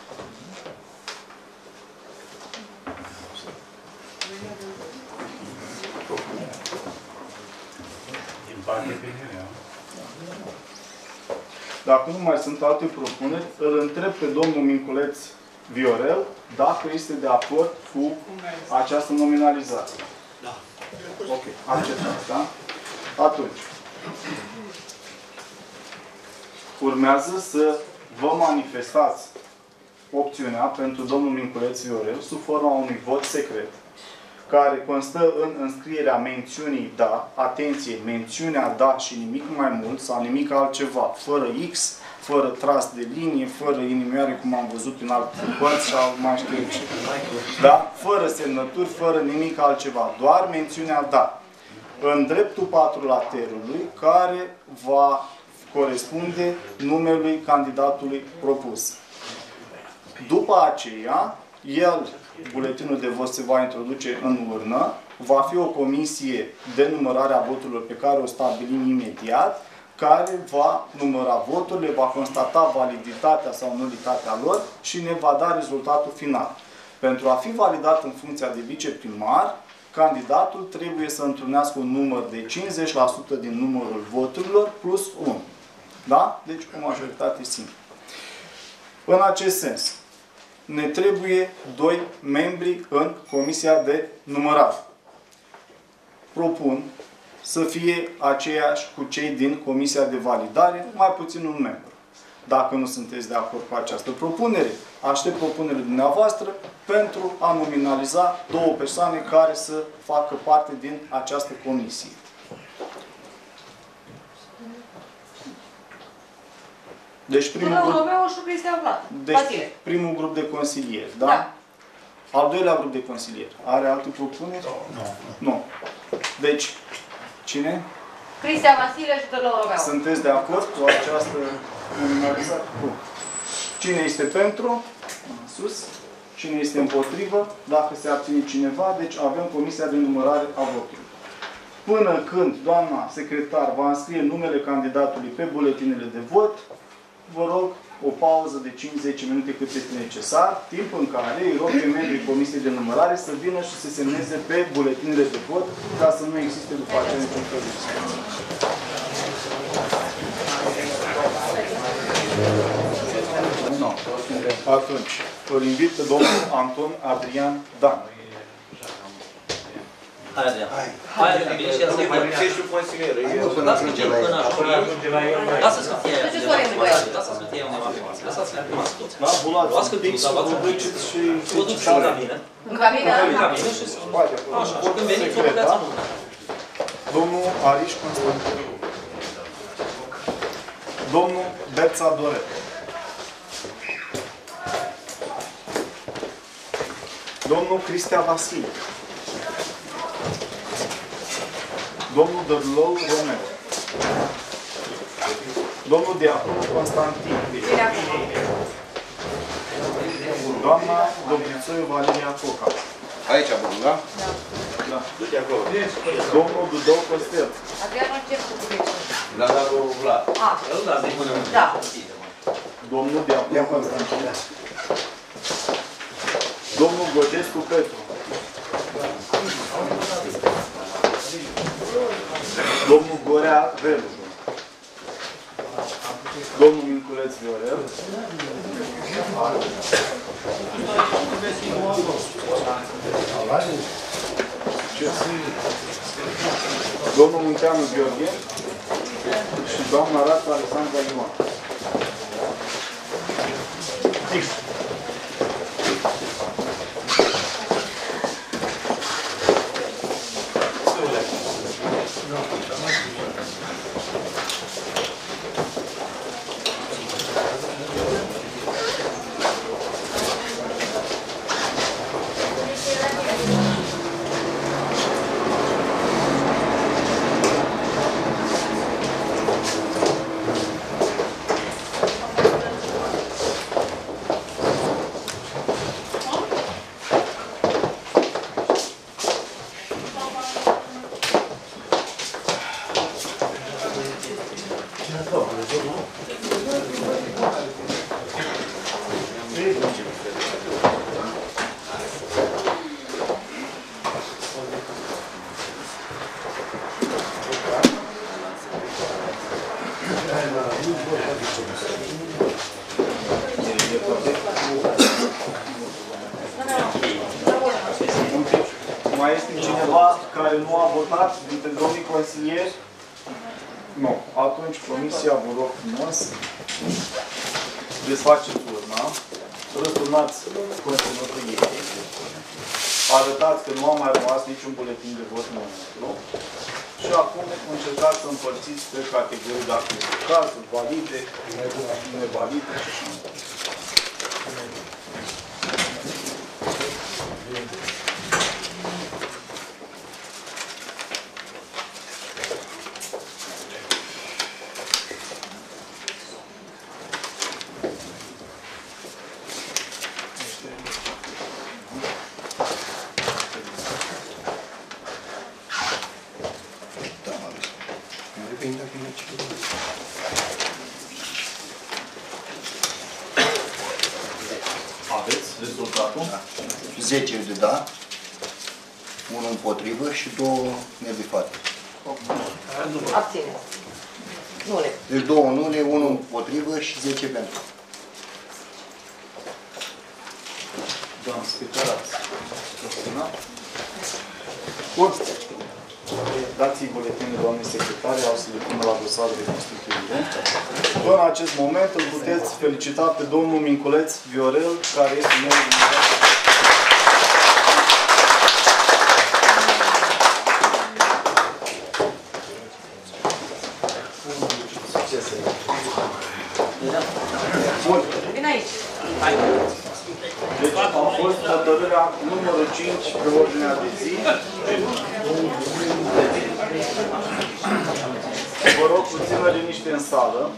Dacă nu mai sunt alte propuneri, îl întreb pe domnul Minculeț Viorel dacă este de acord cu această nominalizare. Da. Ok, acceptați, da? Atunci, urmează să vă manifestați opțiunea pentru domnul Minculeț Viorel sub forma unui vot secret, care constă în înscrierea mențiunii da, atenție, mențiunea da și nimic mai mult sau nimic altceva, fără X, fără tras de linie, fără inimioare, cum am văzut în alte părți sau mai știu ce. Da? Fără semnături, fără nimic altceva, doar mențiunea da. În dreptul patrulaterului, care va corespunde numelui candidatului propus. După aceea, buletinul de vot se va introduce în urnă, va fi o comisie de numărare a voturilor pe care o stabilim imediat, care va număra voturile, va constata validitatea sau nulitatea lor și ne va da rezultatul final. Pentru a fi validat în funcția de viceprimar, candidatul trebuie să întrunească un număr de 50% din numărul voturilor plus 1. Da? Deci o majoritate simplă. În acest sens, ne trebuie 2 membri în comisia de numărare. Propun să fie aceiași cu cei din comisia de validare, mai puțin un membru. Dacă nu sunteți de acord cu această propunere, aștept propunerile dumneavoastră pentru a nominaliza 2 persoane care să facă parte din această comisie. Deci primul grup de consilieri, da? Da. Al doilea grup de consilieri. Are alte propuneri? Nu. Deci, cine? Cristian Vasile și Dălău Romeo. Sunteți de acord cu această nominalizare? Cine este pentru? Sus. Cine este împotrivă? Dacă se abține cineva, deci avem comisia de numărare a voturilor. Până când doamna secretar va înscrie numele candidatului pe buletinele de vot, vă rog o pauză de 5-10 minute cât este necesar, timp în care îi rog pe membrii comisiei de numărare să vină și să semneze pe buletinele de vot, ca să nu existe după aceea niciun fel de discuție. No. Atunci, îl invit pe domnul Anton Adrian Dan. Hai, Adrian. Hai, Adrian, bine și el să-i mai ești un consilier. Lasă-ți până ajunge la el. Lasă-ți să fie aia. Lasă-ți să fie undeva pe masă. Lăsați-l pe masă toți. Luați câlțuța, luați câlțuța. Vă duci în cabină. În cabină? În cabină și așa. Și când veniți, vă puteți în urmă. Domnul Ariș Constantin. Domnul Berța Doret. Domnul Cristian Vasile. Domnul Dălău Romeo. Domnul Diaconu Constantin. Doamna Dobrițoiu Valeria Foca. Aici, bun, da? Da. Du-te acolo. Domnul Dudou Costel. Adrian, încep cu buletinul. La Daru Vlad. Da. Domnul Diaconu Constantin. Domnul Gocescu Petru. Domnul Gorea Velu. Domnul Minculeț Viorel. Domnul Munteanu Gheorghe și doamna Ratu Alexandra Ioan. Mai este cineva care nu a votat dintre domnii consilieri? Nu. Atunci comisia, vă rog frumos, desfaceți urna, răsturnați consemnătorii. Arătați că nu a mai rămas niciun buletin de vot nostru. Și acum încercați să împărțiți pe categorii de acțiuni. Cazuri valide, nevalide și așa. Aveți rezultatul? 10 de da, 1 împotrivă și 2 nebifate. Abține. Nule. Deci 2 nule, 1 împotrivă și 10 pentru. Doamne, spectarați. Bun. Dați-i buletinul doamnei secretare, au să le pună la dosarul de constituire. În acest moment îl puteți felicita pe domnul Minculeț Viorel, care este membru din Bun. Vine aici. Deci a fost hotărârea numărul 5 pe ordinea de zi. Vă rog puțină liniște în sală.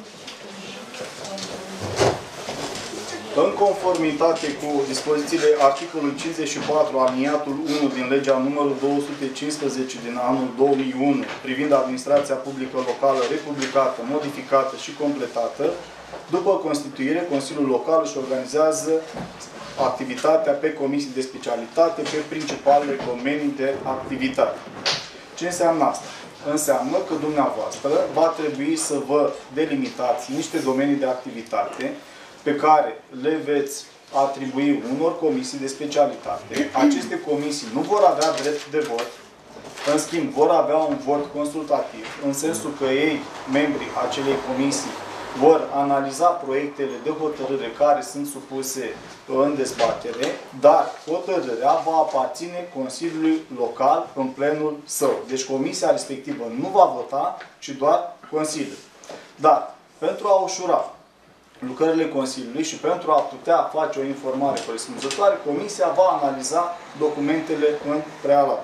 În conformitate cu dispozițiile articolului 54 aliniatul 1 din legea numărul 215 din anul 2001 privind administrația publică locală republicată, modificată și completată, după constituire, Consiliul Local își organizează activitatea pe comisii de specialitate pe principalele domenii de activitate. Ce înseamnă asta? Înseamnă că dumneavoastră va trebui să vă delimitați niște domenii de activitate pe care le veți atribui unor comisii de specialitate. Aceste comisii nu vor avea drept de vot, în schimb vor avea un vot consultativ, în sensul că ei, membrii acelei comisii, vor analiza proiectele de hotărâre care sunt supuse în dezbatere, dar hotărârea va aparține Consiliului Local în plenul său. Deci comisia respectivă nu va vota, ci doar Consiliul. Dar, pentru a ușura lucrările Consiliului și pentru a putea face o informare corespunzătoare, comisia va analiza documentele în prealabil.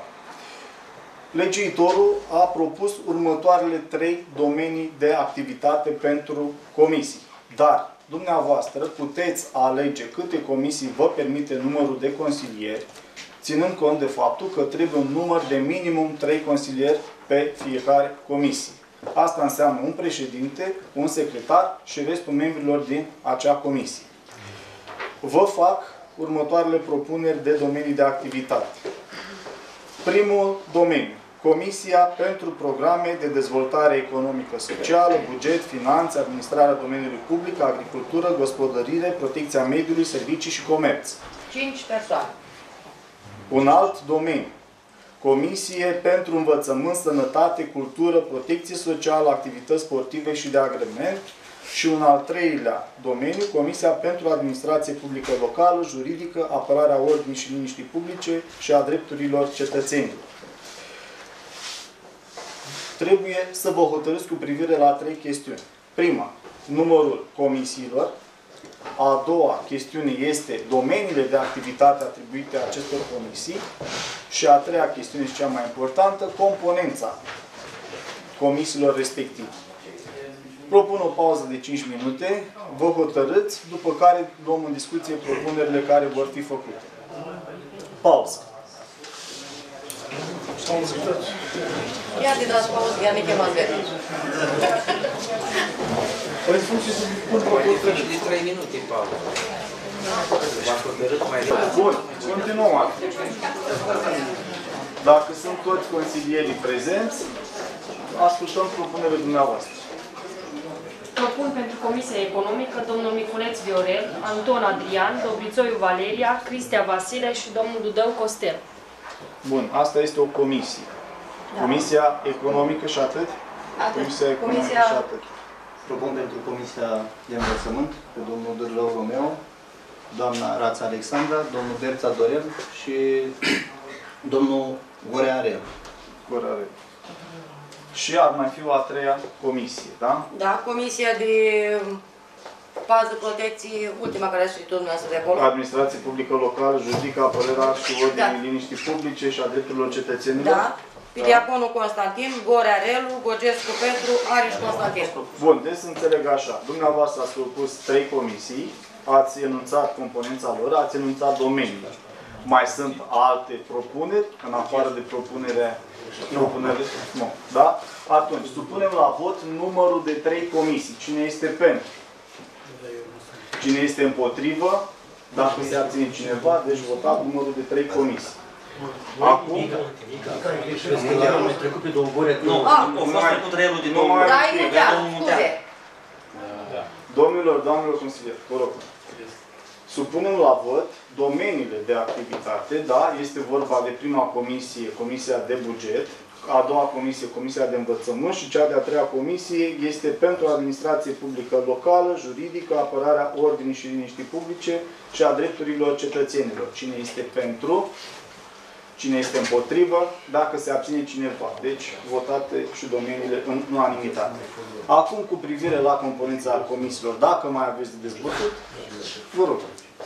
Legiuitorul a propus următoarele 3 domenii de activitate pentru comisii. Dar dumneavoastră puteți alege câte comisii vă permite numărul de consilieri, ținând cont de faptul că trebuie un număr de minimum 3 consilieri pe fiecare comisie. Asta înseamnă un președinte, un secretar și restul membrilor din acea comisie. Vă fac următoarele propuneri de domenii de activitate. Primul domeniu. Comisia pentru programe de dezvoltare economică socială, buget, finanțe, administrarea domeniului public, agricultură, gospodărire, protecția mediului, servicii și comerț. 5 persoane. Un alt domeniu. Comisie pentru învățământ, sănătate, cultură, protecție socială, activități sportive și de agrement. Și un al treilea domeniu, Comisia pentru administrație publică locală, juridică, apărarea ordinii și liniștii publice și a drepturilor cetățenilor. Trebuie să vă hotărâți cu privire la 3 chestiuni. Prima, numărul comisiilor. A doua chestiune este domeniile de activitate atribuite acestor comisii. Și a treia chestiune și cea mai importantă, componența comisiilor respective. Propun o pauză de 5 minute, vă hotărâți, după care luăm în discuție propunerile care vor fi făcute. Pauză. Iar de dați pauză, iar ne chemați de Păi funcție să pun propuneri. De 3 minute pauză. V-am hotărât mai Bun, continuăm. Dacă sunt toți consilierii prezenți, ascultăm propunerile dumneavoastră. Propun pentru Comisia Economică domnul Miculeț Viorel, Anton Adrian, Dobrițoiu Valeria, Cristea Vasile și domnul Dudău Costel. Bun, asta este o comisie. Da. Comisia Economică și atât? Atât. Comisia Economică Comisia... și atât. Propun pentru Comisia de Învățământ pe domnul Dârlău Romeo, doamna Rața Alexandra, domnul Berța Dorel și domnul Gorea Arel. Gorea Arel. Și ar mai fi o a treia comisie, da? Da, Comisia de Pază, Protecție, ultima care a citit dumneavoastră de acolo. Administrație publică locală, juridică, apărarea și ordinii liniștii publice și a drepturilor cetățenilor. Da. Diaconul Constantin, Gorea Arelu, Gogescu Petru, Ariș Constantin. Bun, deci să înțeleg așa. Dumneavoastră ați propus 3 comisii, ați enunțat componența lor, ați enunțat domeniile. Mai sunt alte propuneri, în afară de propunere? Nu. Da? Atunci, supunem la vot numărul de 3 comisii. Cine este pentru? Cine este împotrivă? Dacă se abține cineva, deci votat numărul de 3 comisii. Acum... Nu, a fost trecut relul din nou. Da, scuze. Domnilor, doamnelor consilieri, vă rog. Supunem la vot domeniile de activitate, da, este vorba de prima comisie, Comisia de Buget, a doua comisie, Comisia de Învățământ și cea de-a treia comisie este pentru administrație publică locală, juridică, apărarea ordinii și liniștii publice și a drepturilor cetățenilor. Cine este pentru? Cine este împotrivă? Dacă se abține cineva. Deci, votate și domeniile în unanimitate. Acum, cu privire la componența comisiilor, dacă mai aveți de dezbătut, vă rog.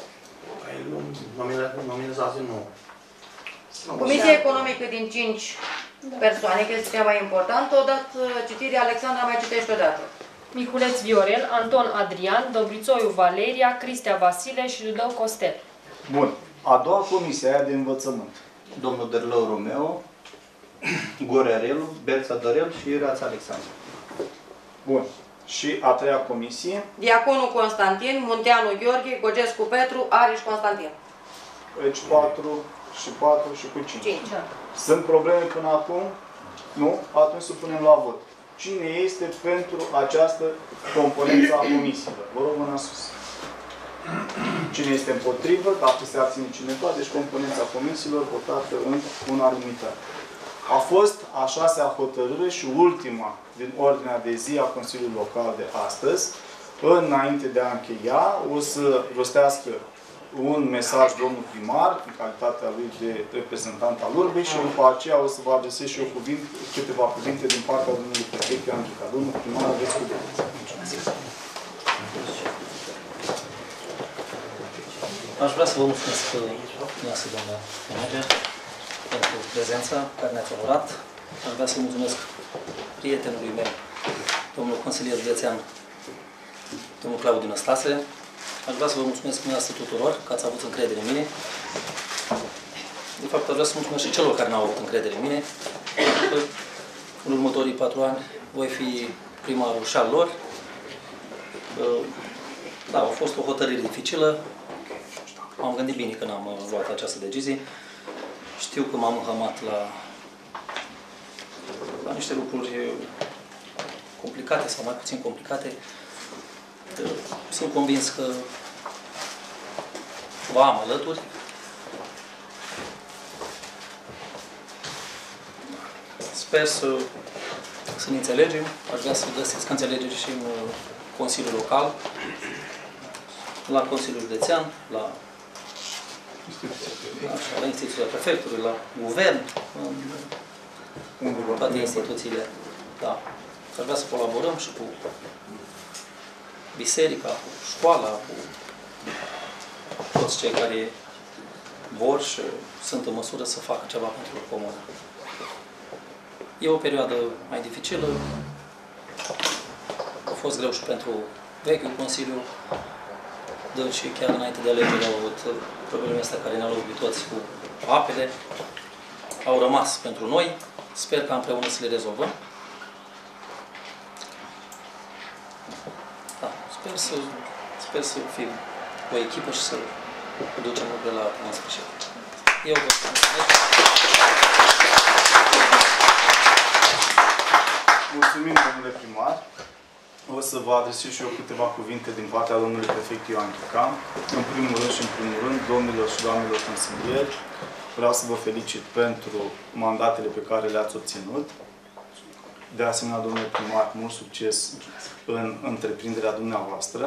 Nominalizați nu. Comisia Economică din 5 persoane, că este cea mai importantă, odată citirea, Alexandra mai citește odată. Miculeț Viorel, Anton Adrian, Dobrițoiu Valeria, Cristea Vasile și Dudău Costel. Bun. A doua comisie, aia de învățământ. Domnul Dârlău Romeo, Gorea Arelu, Berța Dorel și Rața Alexandra. Bun. Și a treia comisie? Diaconul Constantin, Munteanu Gheorghe, Gogescu Petru, Ariș Constantin. Deci 4 și 4 și cu 5. 5. Da. Sunt probleme până acum? Nu? Atunci să punem la vot. Cine este pentru această componență a comisiilor? Vă rog mâna sus. Cine este împotrivă? Dacă se abține cineva, deci componența comisiilor votată în unanimitate. A fost a 6-a hotărâre și ultima din ordinea de zi a Consiliului Local de astăzi. Înainte de a încheia, o să rostească un mesaj domnul primar, în calitatea lui de reprezentant al Urbei, și după aceea o să vă adresez și eu câteva cuvinte din partea domnului prefect Antica. Domnul primar, aveți cuvinte. Aș vrea să vă mulțumesc, doamna manager, pentru prezența care ne-ați onorat. Aș vrea să mulțumesc prietenului meu, domnul consilier județean, domnul Claudiu Năstase. Aș vrea să vă mulțumesc dumneavoastră tuturor că ați avut încredere în mine. De fapt, aș vrea să mulțumesc și celor care n-au avut încredere în mine. În următorii 4 ani voi fi primarul și al lor. Da, a fost o hotărâre dificilă. M-am gândit bine când am luat această decizie. Știu că m-am înhămat la niște lucruri complicate sau mai puțin complicate. Sunt convins că vă am alături. Sper să ne înțelegem. Aș vrea să găsesc înțelegere și în Consiliul Local, la Consiliul Județean, la instituția prefectului, la guvern, în toate instituțiile. Da. Aș vrea să colaborăm și cu biserica, cu școala, cu toți cei care vor și sunt în măsură să facă ceva pentru comună. E o perioadă mai dificilă. A fost greu și pentru vechiul Consiliu, deși chiar înainte de alegeri au avut problemele astea care ne-au lovit toți cu apele. Au rămas pentru noi. Sper că împreună să le rezolvăm. Da, sper să fim o echipă și să ducem lucrurile la sfârșit. Eu vă mulțumesc. Mulțumim, domnule primar. O să vă adresez și eu câteva cuvinte din partea domnului prefect Ioan Chican. În primul rând și în primul rând, domnilor și doamnelor consilieri, vreau să vă felicit pentru mandatele pe care le-ați obținut. De asemenea, domnule primar, mult succes în întreprinderea dumneavoastră.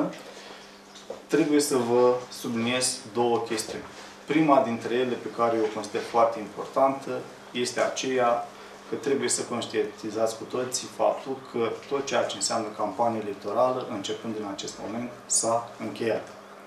Trebuie să vă subliniez două chestiuni. Prima dintre ele, pe care eu o consider foarte importantă, este aceea că trebuie să conștientizați cu toții faptul că tot ceea ce înseamnă campanie electorală, începând din acest moment, s-a încheiat.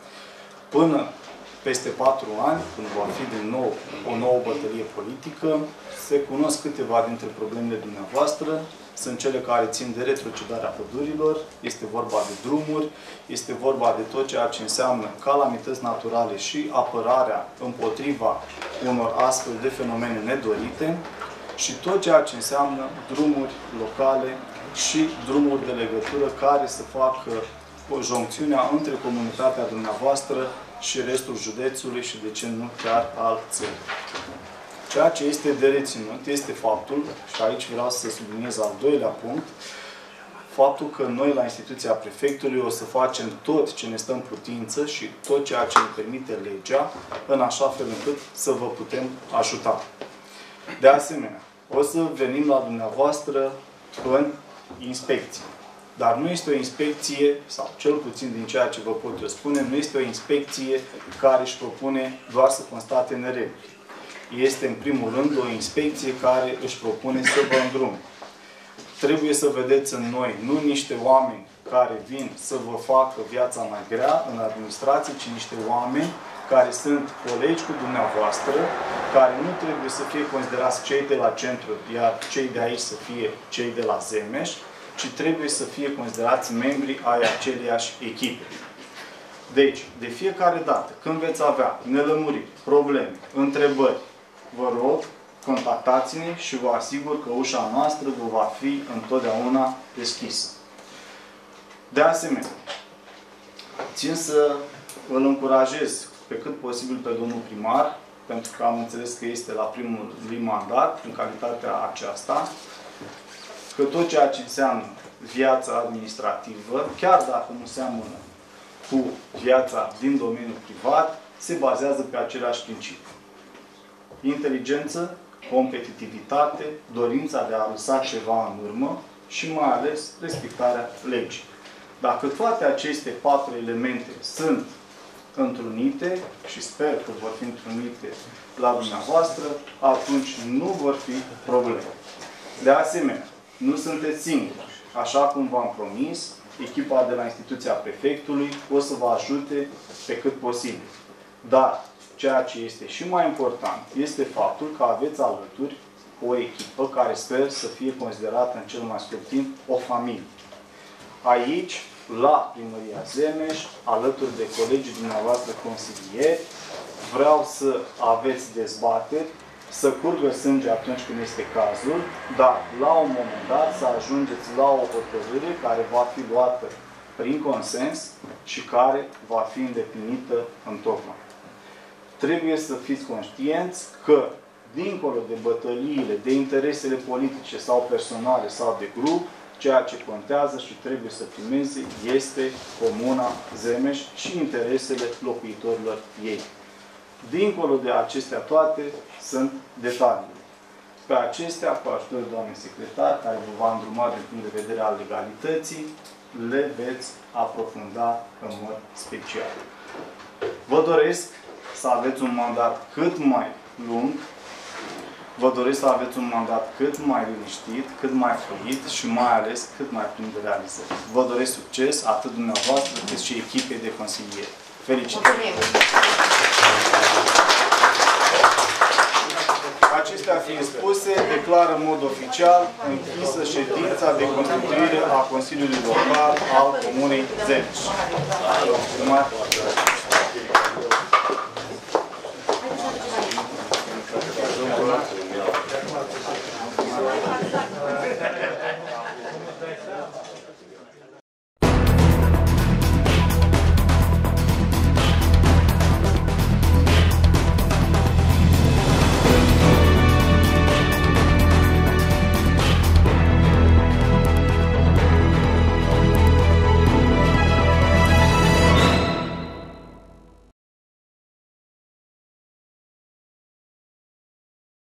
Până peste 4 ani, când va fi din nou o nouă bătălie politică, se cunosc câteva dintre problemele dumneavoastră. Sunt cele care țin de retrocedarea pădurilor, este vorba de drumuri, este vorba de tot ceea ce înseamnă calamități naturale și apărarea împotriva unor astfel de fenomene nedorite și tot ceea ce înseamnă drumuri locale și drumuri de legătură care să facă o joncțiunea între comunitatea dumneavoastră și restul județului și, de ce nu, chiar al țării. Ceea ce este de reținut este faptul, și aici vreau să subliniez al doilea punct, faptul că noi la instituția prefectului o să facem tot ce ne stă în putință și tot ceea ce ne permite legea, în așa fel încât să vă putem ajuta. De asemenea, o să venim la dumneavoastră în inspecție. Dar nu este o inspecție, sau cel puțin din ceea ce vă pot eu spune, nu este o inspecție care își propune doar să constate nereguli. Este, în primul rând, o inspecție care își propune să vă îndrume. Trebuie să vedeți în noi, nu niște oameni care vin să vă facă viața mai grea în administrație, ci niște oameni care sunt colegi cu dumneavoastră, care nu trebuie să fie considerați cei de la centru, iar cei de aici să fie cei de la Zemeș, ci trebuie să fie considerați membri ai aceleiași echipe. Deci, de fiecare dată, când veți avea nelămuriri, probleme, întrebări, vă rog, contactați-ne și vă asigur că ușa noastră vă va fi întotdeauna deschisă. De asemenea, țin să îl încurajez pe cât posibil pe domnul primar, pentru că am înțeles că este la primul lui mandat, în calitatea aceasta, că tot ceea ce înseamnă viața administrativă, chiar dacă nu seamănă cu viața din domeniul privat, se bazează pe aceleași principii. Inteligență, competitivitate, dorința de a lăsa ceva în urmă și mai ales respectarea legii. Dacă toate aceste 4 elemente sunt întrunite, și sper că vor fi întrunite la dumneavoastră, atunci nu vor fi probleme. De asemenea, nu sunteți singuri. Așa cum v-am promis, echipa de la instituția prefectului o să vă ajute pe cât posibil. Dar ceea ce este și mai important este faptul că aveți alături o echipă care sper să fie considerată în cel mai scurt timp o familie. Aici, la Primăria Zemeș, alături de colegii dumneavoastră consilieri, vreau să aveți dezbateri, să curgă sânge atunci când este cazul, dar la un moment dat să ajungeți la o hotărâre care va fi luată prin consens și care va fi îndeplinită în tocmai. Trebuie să fiți conștienți că, dincolo de bătăliile, de interesele politice sau personale sau de grup, ceea ce contează și trebuie să primeze este Comuna Zemeș și interesele locuitorilor ei. Dincolo de acestea toate, sunt detalii. Pe acestea, cu ajutorul doamnei secretar, care vă va îndruma din punct de vedere al legalității, le veți aprofunda în mod special. Vă doresc să aveți un mandat cât mai lung, vă doresc să aveți un mandat cât mai liniștit, cât mai fluid și mai ales cât mai plin de realizări. Vă doresc succes, atât dumneavoastră, cât și echipei de consilieri. Felicitări! Acestea fiind spuse, declar în mod oficial închisă ședința de constituire a Consiliului Local al Comunei Zemeș.